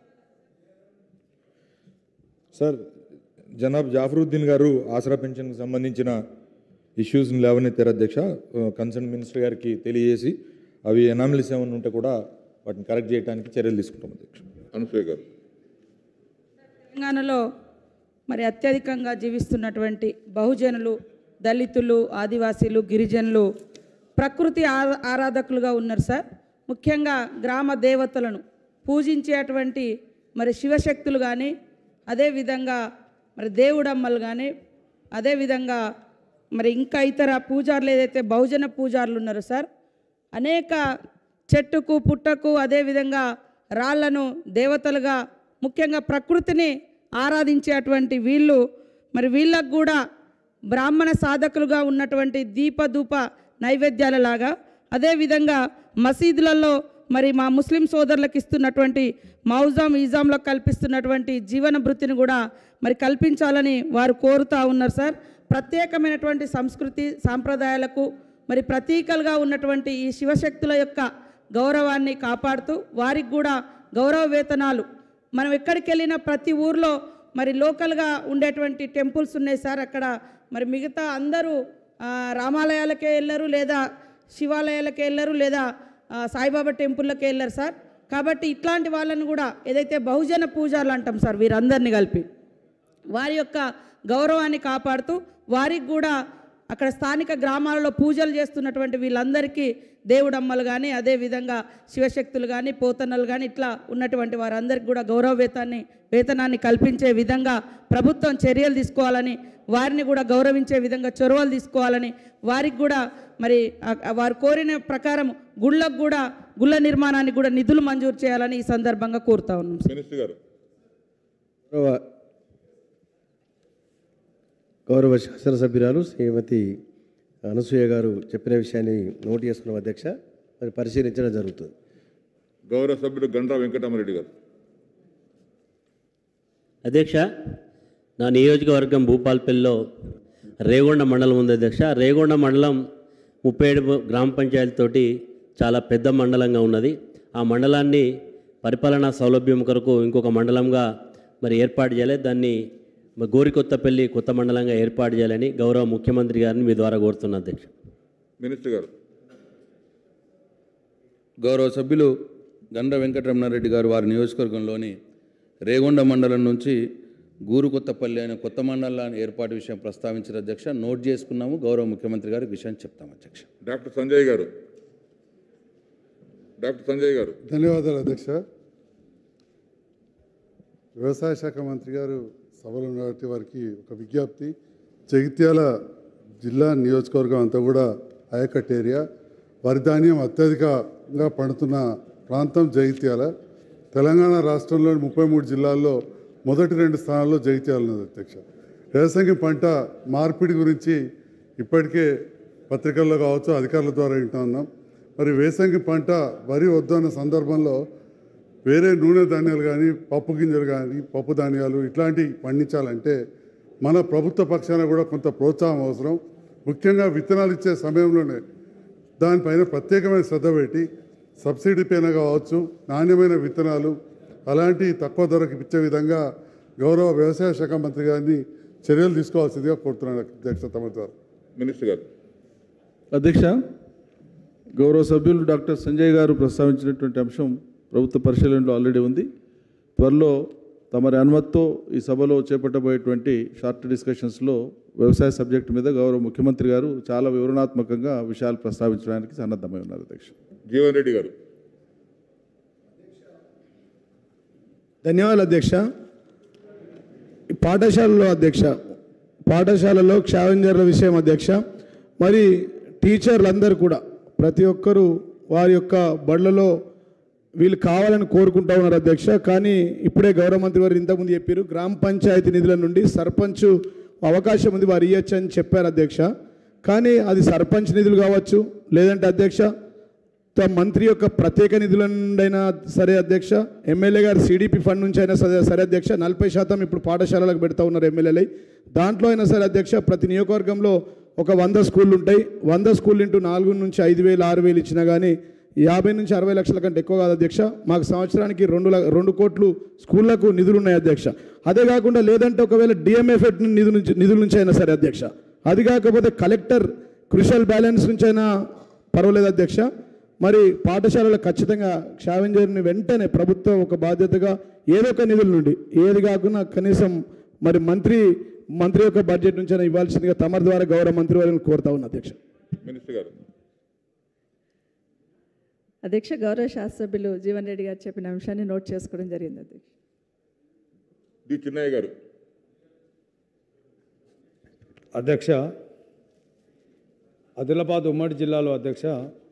సార్, జనాబ్ జాఫరుద్దీన్ గారు ఆసరా పెన్షన్కి సంబంధించిన ఇష్యూస్ని లేవనెత్తారు అధ్యక్ష. కన్సర్న్ మినిస్టర్ గారికి తెలియజేసి అవి ఎనామిలీస్ ఏమైనా ఉంటే కూడా వాటిని కరెక్ట్ చేయడానికి చర్యలు తీసుకుంటాం అధ్యక్ష. అనుసూయ గారు. తెలంగాణలో మరి అత్యధికంగా జీవిస్తున్నటువంటి బహుజనులు, దళితులు, ఆదివాసీలు, గిరిజనులు ప్రకృతి ఆరాధకులుగా ఉన్నారు సార్. ముఖ్యంగా గ్రామ దేవతలను పూజించేటువంటి మరి శివశక్తులు కానీ, అదేవిధంగా మరి దేవుడమ్మలు కానీ, అదేవిధంగా మరి ఇంకా ఇతర పూజారులు ఏదైతే బహుజన పూజారులు ఉన్నారో సార్, అనేక చెట్టుకు పుట్టకు అదేవిధంగా రాళ్లను దేవతలుగా ముఖ్యంగా ప్రకృతిని ఆరాధించేటువంటి వీళ్ళు మరి వీళ్ళకు కూడా బ్రాహ్మణ సాధకులుగా ఉన్నటువంటి దీపధూప నైవేద్యాలలాగా, అదేవిధంగా మసీదులలో మరి మా ముస్లిం సోదరులకు ఇస్తున్నటువంటి మౌజాం ఈజాంలో కల్పిస్తున్నటువంటి జీవన భృతిని కూడా మరి కల్పించాలని వారు కోరుతూ ఉన్నారు సార్. ప్రత్యేకమైనటువంటి సంస్కృతి సాంప్రదాయాలకు మరి ప్రతీకలుగా ఉన్నటువంటి ఈ శివశక్తుల యొక్క గౌరవాన్ని కాపాడుతూ వారికి కూడా గౌరవ వేతనాలు, మనం ఎక్కడికి వెళ్ళినా ప్రతి ఊర్లో మరి లోకల్గా ఉండేటువంటి టెంపుల్స్ ఉన్నాయి సార్. అక్కడ మరి మిగతా అందరూ రామాలయాలకే వెళ్ళరు, లేదా శివాలయాలకే వెళ్ళరు, లేదా సాయిబాబా టెంపుల్లోకి వెళ్ళరు సార్. కాబట్టి ఇట్లాంటి వాళ్ళని కూడా ఏదైతే బహుజన పూజారులు అంటాం సార్, వీరందరినీ కలిపి వారి యొక్క గౌరవాన్ని కాపాడుతూ వారికి కూడా అక్కడ స్థానిక గ్రామాలలో పూజలు చేస్తున్నటువంటి వీళ్ళందరికీ దేవుడమ్మలు కానీ అదేవిధంగా శివశక్తులు కానీ పోతన్నలు కానీ ఇట్లా ఉన్నటువంటి వారందరికీ కూడా గౌరవ వేతాన్ని వేతనాన్ని కల్పించే విధంగా ప్రభుత్వం చర్యలు తీసుకోవాలని, వారిని కూడా గౌరవించే విధంగా చొరవలు తీసుకోవాలని, వారికి కూడా మరి వారు కోరిన ప్రకారం గుళ్ళకు కూడా గుళ్ళ నిర్మాణానికి కూడా నిధులు మంజూరు చేయాలని ఈ సందర్భంగా కోరుతా ఉన్నాం. మినిస్టర్ గారు. గౌరవ గౌరవ శాసనసభ్యురాలు శ్రీమతి అనసూయ గారు చెప్పిన విషయాన్ని నోట్ చేసుకున్నాం అధ్యక్ష, మరి పరిశీలించడం జరుగుతుంది. గౌరవ సభ్యుడు గండ్రా వెంకటరామరెడ్డి గారు. అధ్యక్ష, నా నియోజకవర్గం భూపాల్పల్లిలో రేగొండ మండలం ఉంది అధ్యక్ష. రేగొండ మండలం ముప్పై ఏడు గ్రామ పంచాయతీతోటి చాలా పెద్ద మండలంగా ఉన్నది. ఆ మండలాన్ని పరిపాలనా సౌలభ్యం కొరకు ఇంకొక మండలంగా మరి ఏర్పాటు చేయాలి. దాన్ని గోరికొత్తపల్లి కొత్త మండలంగా ఏర్పాటు చేయాలని గౌరవ ముఖ్యమంత్రి గారిని మీ ద్వారా కోరుతున్నా అధ్యక్ష. మినిస్టర్ గారు. గౌరవ సభ్యులు గండ్ర వెంకటరమణారెడ్డి గారు వారి నియోజకవర్గంలోని రేగొండ మండలం నుంచి గూరుకొత్తపల్లి అనే కొత్త మండలాన్ని ఏర్పాటు విషయం ప్రస్తావించిన అధ్యక్ష. నోట్ చేసుకున్నాము. గౌరవ ముఖ్యమంత్రి గారికి విషయం చెప్తాం అధ్యక్ష. డాక్టర్ సంజయ్ గారు. డాక్టర్ సంజయ్ గారు. ధన్యవాదాలు అధ్యక్ష. వ్యవసాయ శాఖ మంత్రి గారు సభలో ఉన్నటువంటి వారికి ఒక విజ్ఞప్తి. జగిత్యాల జిల్లా నియోజకవర్గం అంతా కూడా ఆయకట్ ఏరియా, వరి ధాన్యం అత్యధికంగా పండుతున్న ప్రాంతం జగిత్యాల. తెలంగాణ రాష్ట్రంలోని ముప్పై మూడు జిల్లాల్లో మొదటి రెండు స్థానాల్లో జగిత్యాల ఉన్నది అధ్యక్ష. వ్యవసాయం పంట మార్పిడి గురించి ఇప్పటికే పత్రికల్లో కావచ్చు అధికారుల ద్వారా వింటూ ఉన్నాం. మరి వేసంగి పంట వరి వద్దన్న సందర్భంలో వేరే నూనె ధాన్యాలు కానీ పప్పు గింజలు కానీ పప్పు ధాన్యాలు ఇట్లాంటివి పండించాలంటే మన ప్రభుత్వ పక్షాన కూడా కొంత ప్రోత్సాహం అవసరం. ముఖ్యంగా విత్తనాలు ఇచ్చే సమయంలోనే దానిపైన ప్రత్యేకమైన శ్రద్ధ పెట్టి సబ్సిడీ పైన కావచ్చు నాణ్యమైన విత్తనాలు అలాంటి తక్కువ ధరకు ఇచ్చే విధంగా గౌరవ వ్యవసాయ శాఖ మంత్రి గారిని చర్యలు తీసుకోవాల్సిందిగా కోరుతున్నాను అధ్యక్ష తమ ద్వారా. మినిస్టర్ గారు. అధ్యక్ష, గౌరవ సభ్యులు డాక్టర్ సంజయ్ గారు ప్రస్తావించినటువంటి అంశం ప్రభుత్వ పరిశీలనలో ఆల్రెడీ ఉంది. త్వరలో తమరి అనుమతితో ఈ సభలో చేపట్టబోయేటువంటి షార్ట్ డిస్కషన్స్లో వ్యవసాయ సబ్జెక్టు మీద గౌరవ ముఖ్యమంత్రి గారు చాలా వివరణాత్మకంగా విషయాలు ప్రస్తావించడానికి సన్నద్ధమై ఉన్నారు అధ్యక్ష. జీవన్ రెడ్డి గారు. ధన్యవాదాలు అధ్యక్ష. పాఠశాలలో అధ్యక్ష పాఠశాలలో క్షావెంజర్ల విషయం అధ్యక్ష, మరి టీచర్లందరూ కూడా ప్రతి ఒక్కరూ వారి యొక్క బడులలో వీళ్ళు కావాలని కోరుకుంటా ఉన్నారు అధ్యక్ష. కానీ ఇప్పుడే గౌరవ మంత్రి వారు ఇంతకుముందు చెప్పారు గ్రామ పంచాయతీ నిధుల నుండి సర్పంచ్ అవకాశం ఉంది వారు ఇవ్వచ్చు అని చెప్పారు అధ్యక్ష. కానీ అది సర్పంచ్ నిధులు కావచ్చు, లేదంటే అధ్యక్ష మంత్రి యొక్క ప్రత్యేక నిధుల నుండైనా సరే అధ్యక్ష, ఎమ్మెల్యే గారు సిడిపి ఫండ్ నుంచి అయినా సరే సరే అధ్యక్ష, నలభై శాతం ఇప్పుడు పాఠశాలలకు పెడతా ఉన్నారు ఎమ్మెల్యేలు. దాంట్లో అయినా సరే అధ్యక్ష ప్రతి నియోజకవర్గంలో ఒక వంద స్కూళ్ళు ఉంటాయి. వంద స్కూల్ ఇంటూ నాలుగు నుంచి ఐదు వేలు ఆరు వేలు ఇచ్చినా కానీ యాభై నుంచి అరవై లక్షల కంటే ఎక్కువ కాదు అధ్యక్ష. మాకు సంవత్సరానికి రెండు రెండు కోట్లు స్కూళ్లకు నిధులు ఉన్నాయి అధ్యక్ష. అదే కాకుండా లేదంటే ఒకవేళ డిఎంఎఫ్ఎడ్ నిధుల నుంచి నిధుల నుంచి అయినా సరే అధ్యక్ష, అది కాకపోతే కలెక్టర్ క్రుషల్ బ్యాలెన్స్ నుంచి అయినా పర్వాలేదు అధ్యక్ష. మరి పాఠశాలలో ఖచ్చితంగా క్షావెంజర్ని వెంటనే ప్రభుత్వం ఒక బాధ్యతగా ఏదో ఒక నిధుల నుండి ఏది కాకుండా కనీసం మరి మంత్రి మంత్రి యొక్క బడ్జెట్ నుంచి అయినా ఇవ్వాల్సిందిగా తమరి ద్వారా గౌరవ మంత్రి వారిని కోరుతా ఉన్నా అధ్యక్ష. మినిస్టర్ గారు. అధ్యక్ష, గౌరవ శాసనసభ్యులు జీవన్ రెడ్డి గారు చెప్పిన అంశాన్ని నోట్ చేసుకోవడం జరిగింది అధ్యక్ష. డి చిన్నయ్య గారు. అధ్యక్ష, ఆదిలాబాద్ ఉమ్మడి జిల్లాలో అధ్యక్ష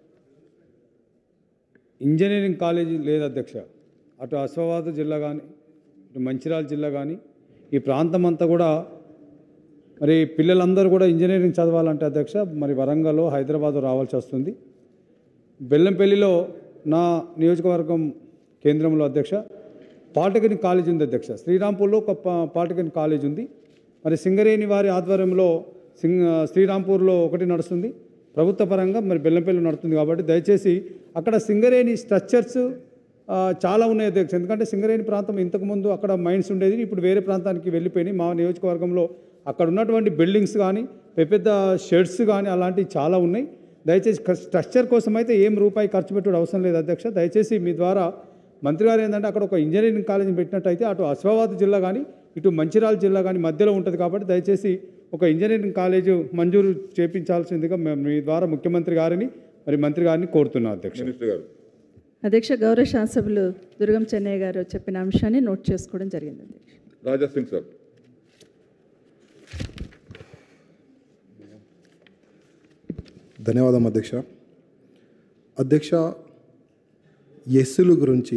ఇంజనీరింగ్ కాలేజీ లేదు అధ్యక్ష. అటు ఆసిఫాబాద్ జిల్లా కానీ ఇటు మంచిర్యాల జిల్లా కానీ ఈ ప్రాంతం అంతా కూడా మరి పిల్లలందరూ కూడా ఇంజనీరింగ్ చదవాలంటే అధ్యక్ష మరి వరంగల్లో హైదరాబాద్ రావాల్సి వస్తుంది. బెల్లంపల్లిలో నా నియోజకవర్గం కేంద్రంలో అధ్యక్ష పాలిటెక్నిక్ కాలేజ్ ఉంది అధ్యక్ష. శ్రీరాంపూర్లో ఒక పాలిటెక్నిక్ కాలేజ్ ఉంది. మరి సింగరేణి వారి ఆధ్వర్యంలో సింగ్ శ్రీరాంపూర్లో ఒకటి నడుస్తుంది ప్రభుత్వ పరంగా, మరి బెల్లంపల్లి నడుస్తుంది. కాబట్టి దయచేసి అక్కడ సింగరేణి స్ట్రక్చర్స్ చాలా ఉన్నాయి అధ్యక్ష. ఎందుకంటే సింగరేణి ప్రాంతం ఇంతకుముందు అక్కడ మైన్స్ ఉండేది, ఇప్పుడు వేరే ప్రాంతానికి వెళ్ళిపోయినాయి. మా నియోజకవర్గంలో అక్కడ ఉన్నటువంటి బిల్డింగ్స్ కానీ పెద్ద పెద్ద షెడ్స్ కానీ అలాంటివి చాలా ఉన్నాయి. దయచేసి స్ట్రక్చర్ కోసం అయితే ఏం రూపాయి ఖర్చు పెట్టడం అవసరం లేదు అధ్యక్ష. దయచేసి మీ ద్వారా మంత్రి గారు ఏంటంటే అక్కడ ఒక ఇంజనీరింగ్ కాలేజీని పెట్టినట్టయితే అటు ఆసిఫాబాద్ జిల్లా కానీ ఇటు మంచిర్యాల జిల్లా కానీ మధ్యలో ఉంటుంది. కాబట్టి దయచేసి ఒక ఇంజనీరింగ్ కాలేజు మంజూరు చేపించాల్సిందిగా మీ ద్వారా ముఖ్యమంత్రి గారిని మరి మంత్రి గారిని కోరుతున్నా అధ్యక్ష. మినిస్టర్ గారు. అధ్యక్ష, గౌరవ శాసనసభ్యులు దుర్గం చెన్నయ్య గారు చెప్పిన అంశాన్ని నోట్ చేసుకోవడం జరిగింది అధ్యక్ష. రాజా సింగ్ సార్. ధన్యవాదం అధ్యక్ష. అధ్యక్ష, ఎస్సుల గురించి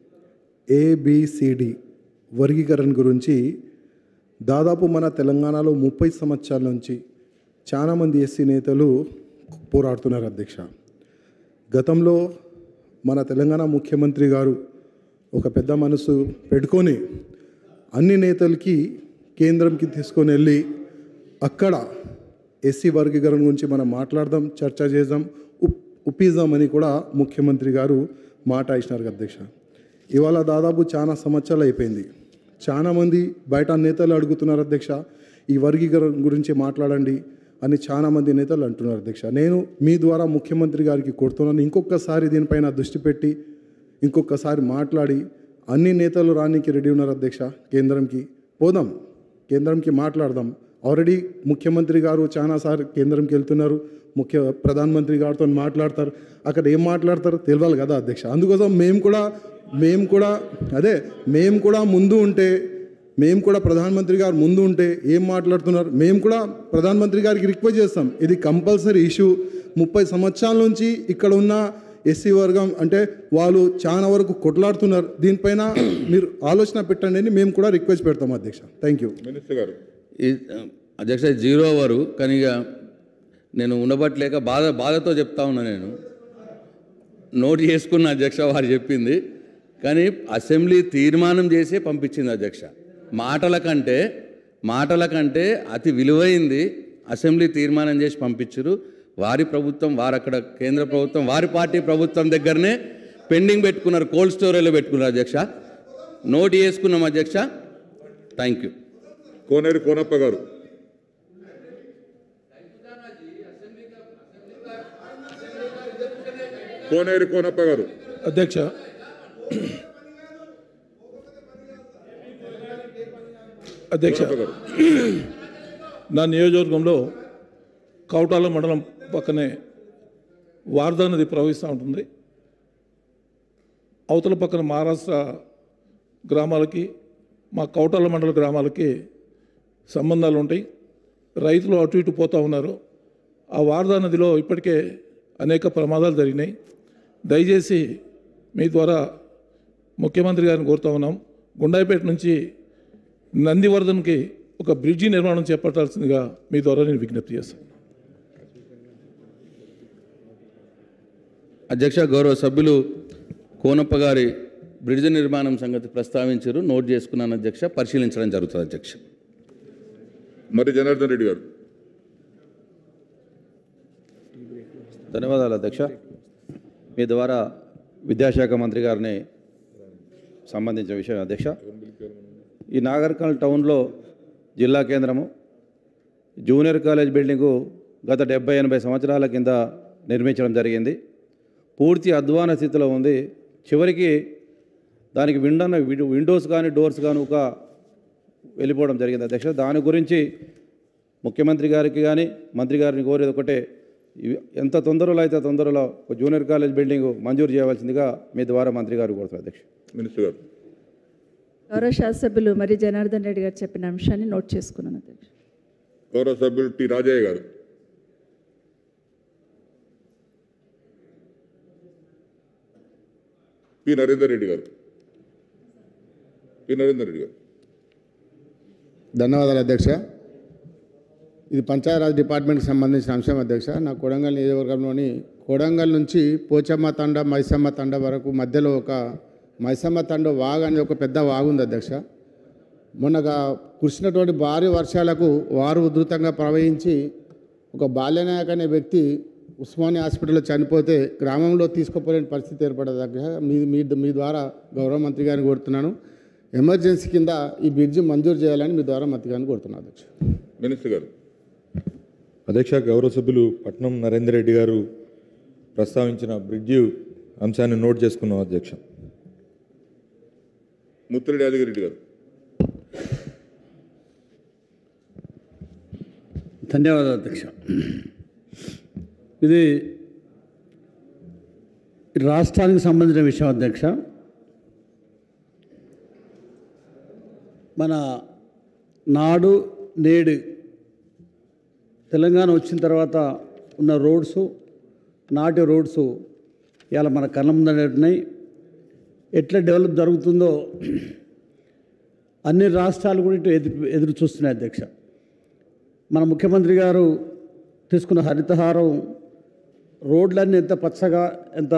ఏబిసిడి వర్గీకరణ గురించి దాదాపు మన తెలంగాణలో ముప్పై సంవత్సరాల నుంచి చాలామంది ఎస్సీ నేతలు పోరాడుతున్నారు అధ్యక్ష. గతంలో మన తెలంగాణ ముఖ్యమంత్రి గారు ఒక పెద్ద మనసు పెట్టుకొని అన్ని నేతలకి కేంద్రంకి తీసుకొని వెళ్ళి అక్కడ ఎస్సీ వర్గీకరణ గురించి మనం మాట్లాడదాం, చర్చ చేద్దాం, ఉప్ ఉప్పిద్దాం అని కూడా ముఖ్యమంత్రి గారు మాట ఇచ్చినారు అధ్యక్ష. ఇవాళ దాదాపు చాలా సంవత్సరాలు అయిపోయింది. చాలామంది బయట నేతలు అడుగుతున్నారు అధ్యక్ష, ఈ వర్గీకరణ గురించి మాట్లాడండి అని చాలామంది నేతలు అంటున్నారు అధ్యక్ష. నేను మీ ద్వారా ముఖ్యమంత్రి గారికి కోరుతున్నాను, ఇంకొకసారి దీనిపైన దృష్టి పెట్టి ఇంకొకసారి మాట్లాడి అన్ని నేతలు రానికి రెడీ ఉన్నారు అధ్యక్ష. కేంద్రంకి పోదాం, కేంద్రంకి మాట్లాడదాం. ఆల్రెడీ ముఖ్యమంత్రి గారు చాలాసార్లు కేంద్రంకి వెళ్తున్నారు, ముఖ్య ప్రధానమంత్రి గారితో మాట్లాడతారు. అక్కడ ఏం మాట్లాడతారో తెలియాలి కదా అధ్యక్ష. అందుకోసం మేము కూడా మేము కూడా అదే మేము కూడా ముందు ఉంటే మేము కూడా ప్రధానమంత్రి గారు ముందు ఉంటే ఏం మాట్లాడుతున్నారు మేము కూడా ప్రధానమంత్రి గారికి రిక్వెస్ట్ చేస్తాం. ఇది కంపల్సరీ ఇష్యూ. ముప్పై సంవత్సరాల నుంచి ఇక్కడ ఉన్న ఎస్సీ వర్గం అంటే వాళ్ళు చాలా వరకు కొట్లాడుతున్నారు. దీనిపైన మీరు ఆలోచన పెట్టండి అని మేము కూడా రిక్వెస్ట్ పెడతాం అధ్యక్ష. Thank you. మినిస్టర్ గారు. ఈ అధ్యక్ష జీరో అవరు కానీ ఇక నేను ఉండబట్టలేక బాధ బాధతో చెప్తా ఉన్నా. నేను నోట్ చేసుకున్న అధ్యక్ష వారు చెప్పింది, కానీ అసెంబ్లీ తీర్మానం చేసే పంపించింది అధ్యక్ష. మాటల కంటే మాటల కంటే అతి విలువైంది అసెంబ్లీ తీర్మానం చేసి పంపించారు. వారి ప్రభుత్వం వారు అక్కడ కేంద్ర ప్రభుత్వం వారి పార్టీ ప్రభుత్వం దగ్గరనే పెండింగ్ పెట్టుకున్నారు, కోల్డ్ స్టోరేజ్లో పెట్టుకున్నారు అధ్యక్ష. నోట్ చేసుకున్నాం అధ్యక్ష. Thank you. కోనేరు కోనప్ప గారు. కోనేరు కోనప్ప గారు. అధ్యక్ష, అధ్యక్ష నా నియోజకవర్గంలో కౌటాల మండలం పక్కనే వార్దా నది ప్రవహిస్తూ ఉంటుంది. అవతల పక్కన మహారాష్ట్ర గ్రామాలకి మా కౌటాల మండల గ్రామాలకి సంబంధాలు ఉంటాయి. రైతులు అటు ఇటు పోతూ ఉన్నారు. ఆ వార్దా నదిలో ఇప్పటికే అనేక ప్రమాదాలు జరిగినాయి. దయచేసి మీ ద్వారా ముఖ్యమంత్రి గారిని కోరుతా ఉన్నాం, గుండాయిపేట నుంచి నందివర్ధన్కి ఒక బ్రిడ్జి నిర్మాణం చేపట్టాల్సిందిగా మీ ద్వారా నేను విజ్ఞప్తి చేస్తాను. అధ్యక్ష, గౌరవ సభ్యులు కోనప్ప గారి బ్రిడ్జి నిర్మాణం సంగతి ప్రస్తావించారు, నోట్ చేసుకున్నాను అధ్యక్ష. పరిశీలించడం జరుగుతుంది అధ్యక్ష. మరి జనార్దన్ రెడ్డి గారు. ధన్యవాదాలు అధ్యక్ష. మీ ద్వారా విద్యాశాఖ మంత్రి గారిని సంబంధించిన విషయం అధ్యక్ష. ఈ నాగర్కల్ టౌన్లో జిల్లా కేంద్రము జూనియర్ కాలేజ్ బిల్డింగు గత డెబ్బై ఎనభై సంవత్సరాల కింద నిర్మించడం జరిగింది. పూర్తి అధ్వాన స్థితిలో ఉంది. చివరికి దానికి విండన్న విండోస్ కానీ డోర్స్ కానీ ఒక వెళ్ళిపోవడం జరిగింది అధ్యక్ష. దాని గురించి ముఖ్యమంత్రి గారికి కానీ మంత్రి గారిని కోరేది ఒకటే, ఎంత తొందరలో అయితే తొందరలో జూనియర్ కాలేజ్ బిల్డింగ్ మంజూరు చేయవలసిందిగా మీ ద్వారా మంత్రి గారు కోరుతారు అధ్యక్ష. మినిస్టర్ గారు. గౌరవ శాసనసభ్యులు మరి జనార్దన్ రెడ్డి గారు చెప్పిన అంశాన్ని నోట్ చేసుకున్నాను అధ్యక్ష. గౌరవ సభ్యులు టి రాజయ్య గారు. పి నరేందర్ రెడ్డి గారు. పి నరేందర్ రెడ్డి గారు. ధన్యవాదాలు అధ్యక్ష. ఇది పంచాయతీరాజ్ డిపార్ట్మెంట్కి సంబంధించిన అంశం అధ్యక్ష. నా కొడంగల్ నియోజకవర్గంలోని కొడంగల్ నుంచి పోచమ్మ తండ మైసమ్మ తండ వరకు మధ్యలో ఒక మైసమ్మ తండ వాగు అనేది ఒక పెద్ద వాగు ఉంది అధ్యక్ష. మొన్నగా కురిసినటువంటి భారీ వర్షాలకు వారు ఉధృతంగా ప్రవహించి ఒక బాల్యనాయక్ అనే వ్యక్తి ఉస్మానియా హాస్పిటల్లో చనిపోతే గ్రామంలో తీసుకుపోలేని పరిస్థితి ఏర్పడదు అధ్యక్ష. మీ మీ మీ ద్వారా గౌరవ మంత్రి గారిని కోరుతున్నాను, ఎమర్జెన్సీ కింద ఈ బ్రిడ్జి మంజూరు చేయాలని మీ ద్వారా మంత్రి గారిని కోరుతున్నాను అధ్యక్ష. మినిస్టర్ గారు. అధ్యక్ష, గౌరవ సభ్యులు పట్నం నరేందర్ రెడ్డి గారు ప్రస్తావించిన బ్రిడ్జి అంశాన్ని నోట్ చేసుకున్నాం అధ్యక్ష. ముత్తిరెడ్డి యాదగిరెడ్డి గారు. ధన్యవాదాలు అధ్యక్ష. ఇది రాష్ట్రానికి సంబంధించిన విషయం అధ్యక్ష. మన నాడు నేడు తెలంగాణ వచ్చిన తర్వాత ఉన్న రోడ్స్, నాటి రోడ్స్ ఇవాళ మన కళ్ళ ముందర ఉన్నాయి. ఎట్లా డెవలప్ జరుగుతుందో అన్ని రాష్ట్రాలు కూడా ఇటు ఎదురు ఎదురు చూస్తున్నాయి అధ్యక్ష. మన ముఖ్యమంత్రి గారు తీసుకున్న హరితహారం రోడ్లన్నీ ఎంత పచ్చగా ఎంత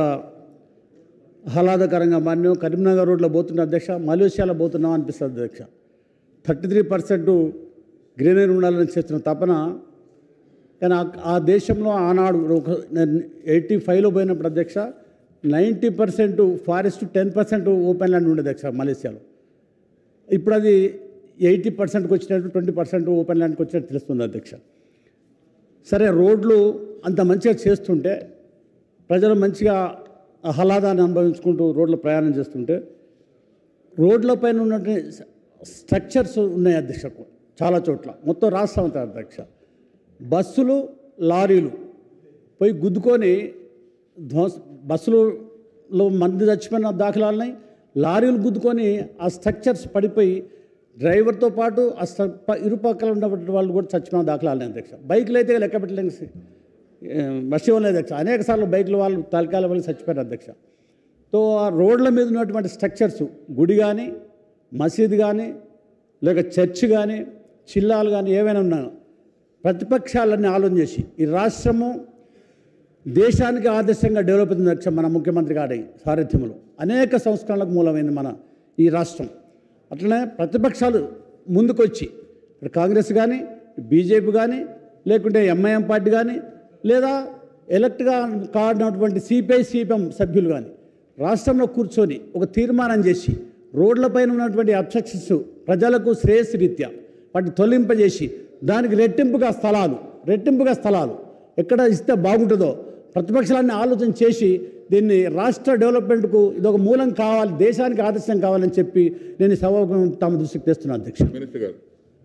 ఆహ్లాదకరంగా మాన్యం. కరీంనగర్ రోడ్లో పోతున్న అధ్యక్ష, మలేషియాలో పోతున్నాం అనిపిస్తుంది అధ్యక్ష. థర్టీ త్రీ పర్సెంట్ గ్రీనరీ ఉండాలని చేస్తున్న తపన, కానీ ఆ దేశంలో ఆనాడు ఒక ఎయిటీ ఫైవ్లో పోయినప్పుడు అధ్యక్ష ninety percent forest, ten percent open land ఉండేది అధ్యక్ష మలేషియాలో. ఇప్పుడు అది ఎయిటీ పర్సెంట్కి వచ్చినట్టు, ట్వంటీ పర్సెంట్ ఓపెన్ ల్యాండ్కి వచ్చినట్టు తెలుస్తుంది అధ్యక్ష. సరే, రోడ్లు అంత మంచిగా చేస్తుంటే ప్రజలు మంచిగా ఆహ్లాదాన్ని అనుభవించుకుంటూ రోడ్ల ప్రయాణం చేస్తుంటే రోడ్ల పైన ఉన్నటువంటి స్ట్రక్చర్స్ ఉన్నాయి అధ్యక్ష చాలా చోట్ల, మొత్తం రాష్ట్రం అంతా అధ్యక్ష. బస్సులు, లారీలు పోయి గుద్దుకొని ధ్వంస, బస్సులలో మంది చచ్చిపోయిన దాఖలాలున్నాయి. లారీలు గుద్దుకొని ఆ స్ట్రక్చర్స్ పడిపోయి డ్రైవర్తో పాటు ఆ ఇరుపక్కల ఉన్నటువంటి వాళ్ళు కూడా చచ్చిపోయిన దాఖలాలు అధ్యక్ష. బైకులు అయితే లెక్క పెట్టలేని వర్షం లేదు అధ్యక్ష. అనేక సార్లు బైకులు వాళ్ళు తలకాల వాళ్ళు చచ్చిపోయారు అధ్యక్ష. తో ఆ రోడ్ల మీద ఉన్నటువంటి స్ట్రక్చర్స్, గుడి కానీ, మసీదు కానీ, లేక చర్చ్ కానీ, చిల్లాలు కానీ ఏవైనా ఉన్నా ప్రతిపక్షాలన్నీ ఆలోచన చేసి ఈ రాష్ట్రము దేశానికి ఆదర్శంగా డెవలప్ అవుతుంది అధ్యక్ష. మన ముఖ్యమంత్రి గారి సారథ్యంలో అనేక సంస్కరణలకు మూలమైంది మన ఈ రాష్ట్రం. అట్లనే ప్రతిపక్షాలు ముందుకొచ్చి ఇప్పుడు కాంగ్రెస్ కానీ, బీజేపీ కానీ, లేకుంటే ఎంఐఎం పార్టీ కానీ, లేదా ఎలక్ట్గా కాడినటువంటి సిపిఐ సిపిఎం సభ్యులు కానీ రాష్ట్రంలో కూర్చొని ఒక తీర్మానం చేసి రోడ్లపైన ఉన్నటువంటి అబ్స్ట్రక్షన్స్ ప్రజలకు శ్రేయస్సు రీత్యా వాటిని తొలగింపజేసి దానికి రెట్టింపుగా స్థలాలు రెట్టింపుగా స్థలాలు ఎక్కడ ఇస్తే బాగుంటుందో ప్రతిపక్షాలన్నీ ఆలోచన చేసి దీన్ని రాష్ట్ర డెవలప్మెంట్కు ఇదొక మూలం కావాలి, దేశానికి ఆదర్శం కావాలని చెప్పి నేను సభకు తమ దృష్టికి తెస్తున్నాను అధ్యక్ష. మినిస్టర్ గారు.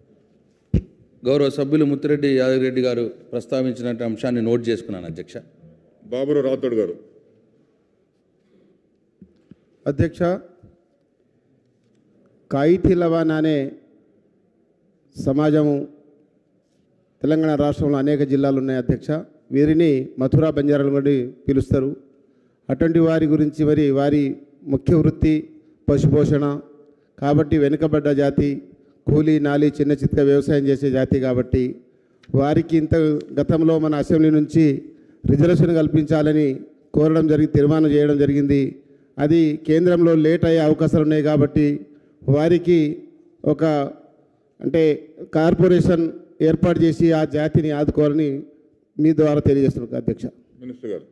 గౌరవ సభ్యులు ముత్తిరెడ్డి యాదగిరెడ్డి గారు ప్రస్తావించిన అంశాన్ని నోట్ చేసుకున్నాను అధ్యక్ష. బాబురావు రాథోడ్ గారు. అధ్యక్ష, కాయితీలవాన్ అనే సమాజము తెలంగాణ రాష్ట్రంలో అనేక జిల్లాలు ఉన్నాయి అధ్యక్ష. వీరిని మథురా బంజారాలు కూడా పిలుస్తారు. అటువంటి వారి గురించి మరి వారి ముఖ్య వృత్తి పశుపోషణ కాబట్టి వెనుకబడ్డ జాతి, కూలీ నాలి చిన్న చిత్త వ్యవసాయం చేసే జాతి కాబట్టి వారికి ఇంత గతంలో మన అసెంబ్లీ నుంచి రిజర్వేషన్ కల్పించాలని కోరడం జరిగి తీర్మానం చేయడం జరిగింది. అది కేంద్రంలో లేట్ అయ్యే అవకాశాలు ఉన్నాయి కాబట్టి వారికి ఒక అంటే కార్పొరేషన్ ఏర్పాటు చేసి ఆ జాతిని ఆదుకోవాలని మీ ద్వారా తెలియజేస్తున్నారు అధ్యక్ష. మినిస్టర్ గారు.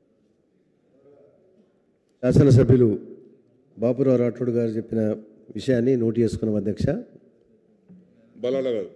శాసనసభ్యులు బాపురావు రాఠోడ్ గారు చెప్పిన విషయాన్ని నోట్ చేసుకున్నాం అధ్యక్ష. బలాల గారు.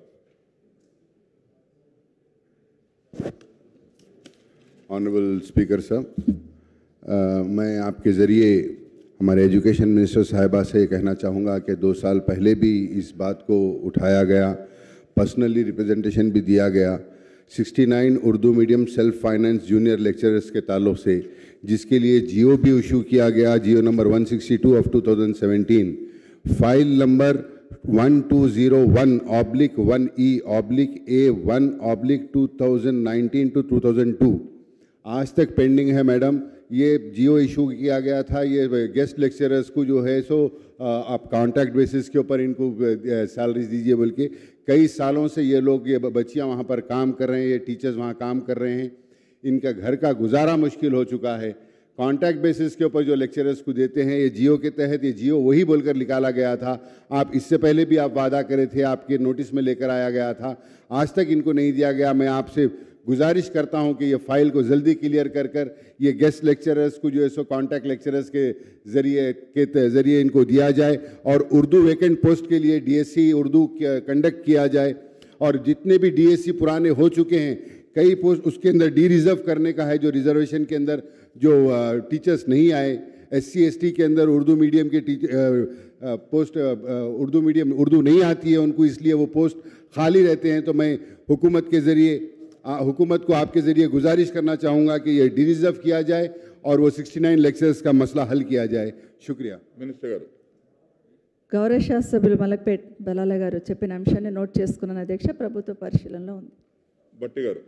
ऑनरेबल स्पीकर साहब, मैं आपके ज़रिए हमारे एजुकेशन मिनिस्टर साहिबा से कहना चाहूँगा कि दो साल पहले भी इस बात को उठाया गया, पर्सनली रिप्रेजेंटेशन भी दिया गया उनहत्तर Urdu medium self finance junior lecturers के ताल्लुक़ से, जिसके लिए जियो भी इशू किया गया, जियो नंबर एक सौ बासठ of two thousand seventeen, file number one two zero one oblique one E oblique A one oblique two thousand nineteen to two thousand two आज तक पेंडिंग है मैडम। ये जियो इशू किया गया था, ये गेस्ट लेक्चरर्स को जो है सो आप कॉन्ट्रैक्ट बेसिस के ऊपर इनको सैलरीज दीजिए बोल के कई सालों से ये लोग ये बच्चियां वहाँ पर काम कर रहे हैं, ये टीचर्स वहाँ काम कर रहे हैं, इनका घर का गुजारा मुश्किल हो चुका है। कॉन्ट्रैक्ट बेसिस के ऊपर जो लेक्चरर्स को देते हैं, ये जियो के तहत, ये जियो वही बोलकर निकाला गया था। आप इससे पहले भी आप वादा करे थे, आपके नोटिस में लेकर आया गया था, आज तक इनको नहीं दिया गया। मैं आपसे गुजारिश करता हूं कि ये फाइल को जल्दी क्लियर कर कर ये गेस्ट लेक्चरर्स को जो है सो कॉन्टैक्ट लेक्चरर्स के ज़रिए के ज़रिए इनको दिया जाए और उर्दू वैकेंट पोस्ट के लिए डीएससी उर्दू कंडक्ट किया जाए। और जितने भी डीएससी पुराने हो चुके हैं, कई पोस्ट उसके अंदर डी रिजर्व करने का है, जो रिजर्वेशन के अंदर जो टीचर्स नहीं आए, एससी एसटी के अंदर उर्दू मीडियम के पोस्ट उर्दू मीडियम उर्दू नहीं आती है उनको, इसलिए वो पोस्ट खाली रहते हैं। तो मैं हुकूमत के ज़रिए हुकूमत को आपके ज़रिए गुजारिश करना चाहूँगा कि ये डी रिजर्व किया जाए और वो सिक्सटी नाइन लेक्चर्स का मसला हल किया जाए। शुक्रिया। మినిస్టర్ గారు. గౌరవ శాసనసభ్యులు మలక్పేట్ బలాల గారు చెప్పిన అంశాన్ని నోట్ చేసుకున్నాను అధ్యక్ష. ప్రభుత్వ పరిశీలనలో ఉంది. బట్టి గారు.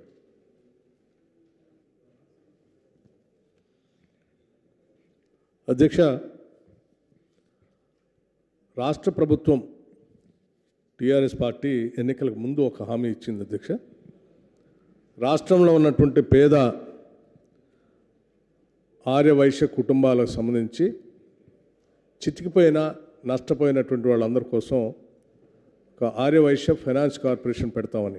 అధ్యక్ష, రాష్ట్ర ప్రభుత్వం టీఆర్ఎస్ పార్టీ ఎన్నికలకు ముందు ఒక హామీ ఇచ్చింది అధ్యక్ష. రాష్ట్రంలో ఉన్నటువంటి పేద ఆర్యవైశ్య కుటుంబాలకు సంబంధించి చితికిపోయిన నష్టపోయినటువంటి వాళ్ళందరి కోసం ఒక ఆర్యవైశ్య ఫైనాన్స్ కార్పొరేషన్ పెడతామని,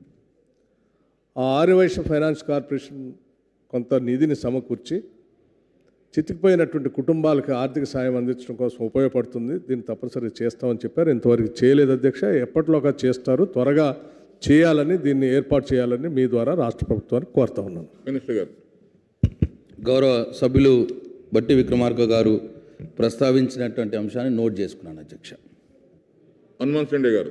ఆ ఆర్యవైశ్య ఫైనాన్స్ కార్పొరేషన్ కొంత నిధిని సమకూర్చి చితికిపోయినటువంటి కుటుంబాలకు ఆర్థిక సాయం అందించడం కోసం ఉపయోగపడుతుంది, దీన్ని తప్పనిసరిగా చేస్తామని చెప్పారు. ఇంతవరకు చేయలేదు అధ్యక్ష. ఎప్పటిలోగా చేస్తారు, త్వరగా చేయాలని, దీన్ని ఏర్పాటు చేయాలని మీ ద్వారా రాష్ట్ర ప్రభుత్వానికి కోరుతా ఉన్నాను. మినిస్టర్ గారు. గౌరవ సభ్యులు బట్టి విక్రమార్క గారు ప్రస్తావించినటువంటి అంశాన్ని నోట్ చేసుకున్నాను అధ్యక్ష. హనుమంత్ సండే గారు.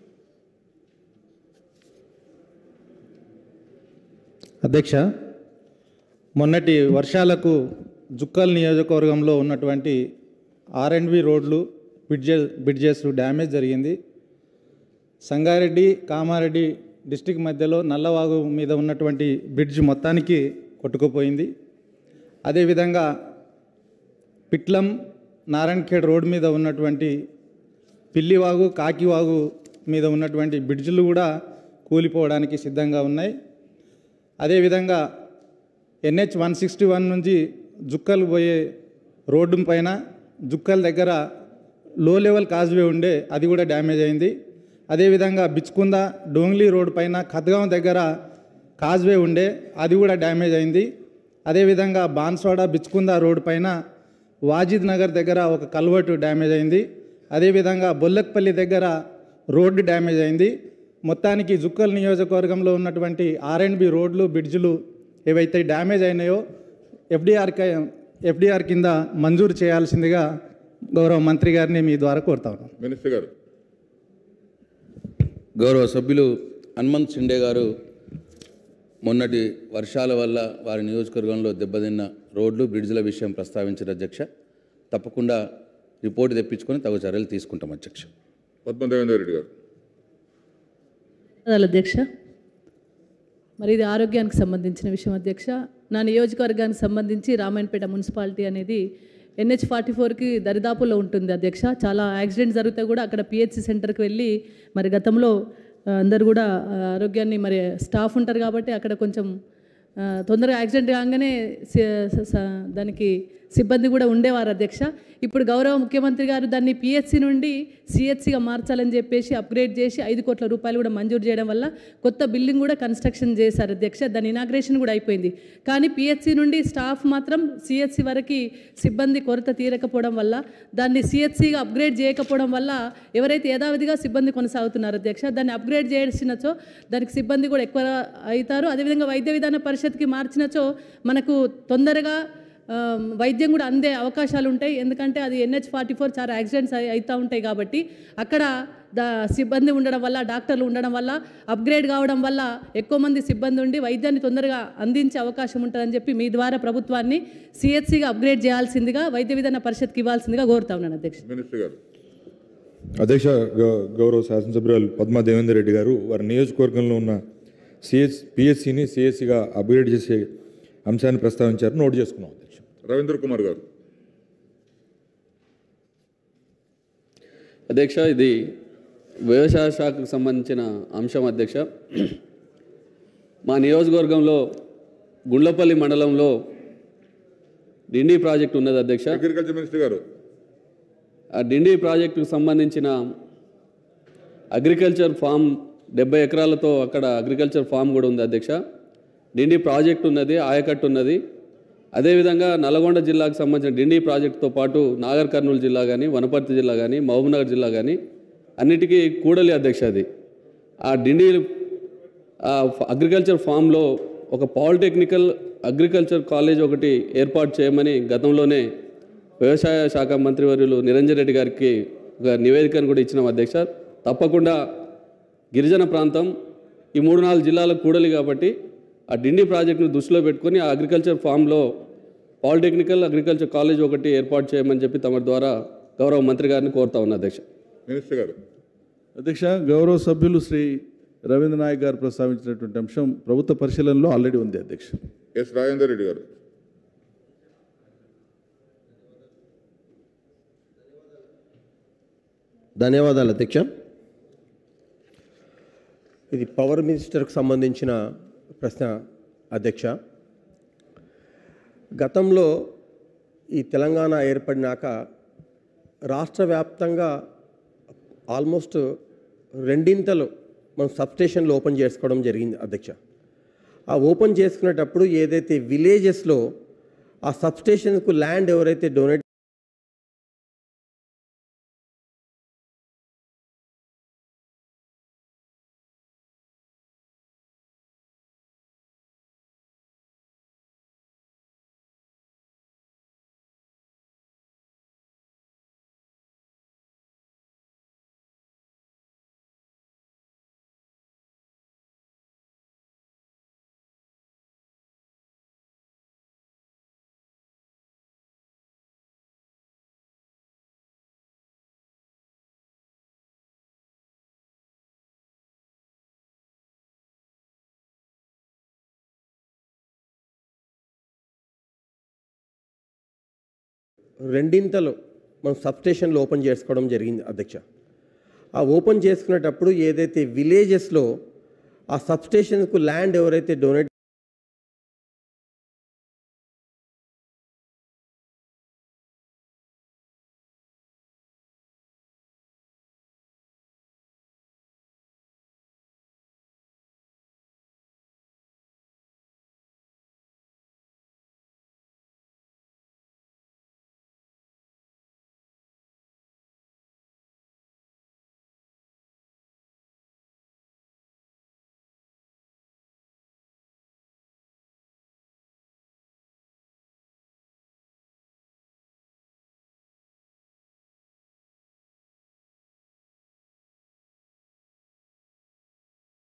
అధ్యక్ష, మొన్నటి వర్షాలకు జుక్కల్ నియోజకవర్గంలో ఉన్నటువంటి ఆర్ అండ్ బి రోడ్లు బ్రిడ్జెస్ బ్రిడ్జెస్ డ్యామేజ్ జరిగింది. సంగారెడ్డి కామారెడ్డి డిస్టిక్ మధ్యలో నల్లవాగు మీద ఉన్నటువంటి బ్రిడ్జ్ మొత్తానికి కొట్టుకుపోయింది. అదేవిధంగా పిట్లం నారాయణఖేడ్ రోడ్ మీద ఉన్నటువంటి పిల్లివాగు కాకివాగు మీద ఉన్నటువంటి బ్రిడ్జ్లు కూడా కూలిపోవడానికి సిద్ధంగా ఉన్నాయి. అదేవిధంగా ఎన్హెచ్ వన్ సిక్స్టీ వన్ నుంచి జుక్కల్ పోయే రోడ్డు పైన జుక్కల్ దగ్గర లో లెవెల్ కాజ్వే ఉండే, అది కూడా డ్యామేజ్ అయింది. అదేవిధంగా బిచ్కుంద డోంగ్లీ రోడ్ పైన ఖద్గాం దగ్గర కాజ్వే ఉండే, అది కూడా డ్యామేజ్ అయింది. అదేవిధంగా బాన్స్వాడ బిచ్కుంద రోడ్ పైన వాజిద్ నగర్ దగ్గర ఒక కల్వర్టు డ్యామేజ్ అయింది. అదేవిధంగా బొల్లక్పల్లి దగ్గర రోడ్డు డ్యామేజ్ అయింది. మొత్తానికి జుక్కల్ నియోజకవర్గంలో ఉన్నటువంటి ఆర్ అండ్ బి రోడ్లు బ్రిడ్జ్లు ఏవైతే డ్యామేజ్ అయినాయో ఎఫ్డిఆర్ ఎఫ్డిఆర్ కింద మంజూరు చేయాల్సిందిగా గౌరవ మంత్రి గారిని మీ ద్వారా కోరుతా ఉన్నాను. మినిస్టర్ గారు. గౌరవ సభ్యులు హనుమంత్ షిండే గారు మొన్నటి వర్షాల వల్ల వారి నియోజకవర్గంలో దెబ్బతిన్న రోడ్లు బ్రిడ్జ్ల విషయం ప్రస్తావించారు అధ్యక్ష. తప్పకుండా రిపోర్ట్ తెప్పించుకొని తగు చర్యలు తీసుకుంటాం అధ్యక్ష. పద్మదేవేందర్ రెడ్డి గారు. అధ్యక్ష, మరి ఇది ఆరోగ్యానికి సంబంధించిన విషయం అధ్యక్ష. నా నియోజకవర్గానికి సంబంధించి రామాయణపేట మున్సిపాలిటీ అనేది ఎన్హెచ్ ఫార్టీ ఫోర్కి దరిదాపుల్లో ఉంటుంది అధ్యక్ష. చాలా యాక్సిడెంట్ జరిగితే కూడా అక్కడ పిహెచ్సి సెంటర్కి వెళ్ళి మరి గతంలో అందరు కూడా ఆరోగ్యాన్ని మరి స్టాఫ్ ఉంటారు కాబట్టి అక్కడ కొంచెం తొందరగా యాక్సిడెంట్ కాగానే దానికి సిబ్బంది కూడా ఉండేవారు అధ్యక్ష. ఇప్పుడు గౌరవ ముఖ్యమంత్రి గారు దాన్ని పిహెచ్సి నుండి సిహెచ్సిగా మార్చాలని చెప్పేసి అప్గ్రేడ్ చేసి ఐదు కోట్ల రూపాయలు కూడా మంజూరు చేయడం వల్ల కొత్త బిల్డింగ్ కూడా కన్స్ట్రక్షన్ చేశారు అధ్యక్ష. దాని ఇనాగ్రేషన్ కూడా అయిపోయింది. కానీ పిహెచ్సి నుండి స్టాఫ్ మాత్రం సిహెచ్సి వరకు సిబ్బంది కొరత తీరకపోవడం వల్ల, దాన్ని సిహెచ్సిగా అప్గ్రేడ్ చేయకపోవడం వల్ల ఎవరైతే యథావిధిగా సిబ్బంది కొనసాగుతున్నారు అధ్యక్ష, దాన్ని అప్గ్రేడ్ చేసినచో దానికి సిబ్బంది కూడా ఎక్కువ అవుతారు. అదేవిధంగా వైద్య విధాన పరిషత్కి మార్చినచో మనకు తొందరగా వైద్యం కూడా అందే అవకాశాలు ఉంటాయి. ఎందుకంటే అది ఎన్హెచ్ ఫార్టీ ఫోర్ చాలా యాక్సిడెంట్స్ అవుతూ ఉంటాయి కాబట్టి అక్కడ దా సిబ్బంది ఉండడం వల్ల, డాక్టర్లు ఉండడం వల్ల, అప్గ్రేడ్ కావడం వల్ల ఎక్కువ మంది సిబ్బంది ఉండి వైద్యాన్ని తొందరగా అందించే అవకాశం ఉంటుందని చెప్పి మీ ద్వారా ప్రభుత్వాన్ని సిహెచ్సిగా అప్గ్రేడ్ చేయాల్సిందిగా వైద్య విధాన పరిషత్కి ఇవ్వాల్సిందిగా కోరుతా ఉన్నాను అధ్యక్ష. మినిస్టర్ గారు. అధ్యక్ష, గౌరవ శాసనసభ్యురాలు పద్మా దేవేందర్ రెడ్డి గారు వారి నియోజకవర్గంలో ఉన్న సిహెచ్ పిహెచ్సిని సిహెచ్సిగా అప్గ్రేడ్ చేసే అంశాన్ని ప్రస్తావించారు. నోట్ చేసుకున్నాం అధ్యక్ష. రవీంద్ర కుమార్ గారు. అధ్యక్ష, ఇది వ్యవసాయ శాఖకు సంబంధించిన అంశం అధ్యక్ష. మా నియోజకవర్గంలో గుండ్లపల్లి మండలంలో డిండి ప్రాజెక్ట్ ఉన్నది అధ్యక్ష. అగ్రికల్చర్ మినిస్టర్ గారు. ఆ డిండి ప్రాజెక్టుకు సంబంధించిన అగ్రికల్చర్ ఫామ్ డెబ్బై ఎకరాలతో అక్కడ అగ్రికల్చర్ ఫామ్ కూడా ఉంది అధ్యక్ష. డిండి ప్రాజెక్ట్ ఉన్నది, ఆయకట్టు ఉన్నది. అదేవిధంగా నల్గొండ జిల్లాకు సంబంధించిన డిండి ప్రాజెక్టుతో పాటు నాగర్ కర్నూలు జిల్లా కానీ, వనపర్తి జిల్లా కానీ, మహబూబ్నగర్ జిల్లా కానీ అన్నిటికీ కూడలి అధ్యక్ష. అది ఆ డిండి అగ్రికల్చర్ ఫామ్లో ఒక పాలిటెక్నికల్ అగ్రికల్చర్ కాలేజ్ ఒకటి ఏర్పాటు చేయమని గతంలోనే వ్యవసాయ శాఖ మంత్రివర్యులు నిరంజన్ రెడ్డి గారికి ఒక నివేదికను కూడా ఇచ్చినాం అధ్యక్ష. తప్పకుండా గిరిజన ప్రాంతం ఈ మూడు నాలుగు జిల్లాలకు కూడలి కాబట్టి ఆ డిండి ప్రాజెక్టును దృష్టిలో పెట్టుకొని ఆ అగ్రికల్చర్ ఫామ్లో పాలిటెక్నికల్ అగ్రికల్చర్ కాలేజ్ ఒకటి ఏర్పాటు చేయమని చెప్పి తమ ద్వారా గౌరవ మంత్రి గారిని కోరుతా ఉన్నా అధ్యక్ష. మినిస్టర్ గారు. అధ్యక్ష, గౌరవ సభ్యులు శ్రీ రవీంద్ర నాయక్ గారు ప్రస్తావించినటువంటి అంశం ప్రభుత్వ పరిశీలనలో ఆల్రెడీ ఉంది అధ్యక్ష. ఎస్ రాజేందర్ రెడ్డి గారు. ధన్యవాదాలు అధ్యక్ష. ఇది పవర్ మినిస్టర్కి సంబంధించిన ప్రశ్న అధ్యక్ష. గతంలో ఈ తెలంగాణ ఏర్పడినాక రాష్ట్ర వ్యాప్తంగా ఆల్మోస్ట్ రెండింతలు మనం సబ్స్టేషన్లు ఓపెన్ చేసుకోవడం జరిగింది అధ్యక్ష. ఆ ఓపెన్ చేసుకునేటప్పుడు ఏదైతే విలేజెస్లో ఆ సబ్స్టేషన్కు ల్యాండ్ ఎవరైతే డొనేట్ రెండింతలు మనం సబ్స్టేషన్లు ఓపెన్ చేసుకోవడం జరిగింది అధ్యక్ష. ఆ ఓపెన్ చేసుకునేటప్పుడు ఏదైతే విలేజెస్లో ఆ సబ్స్టేషన్కు ల్యాండ్ ఎవరైతే డొనేట్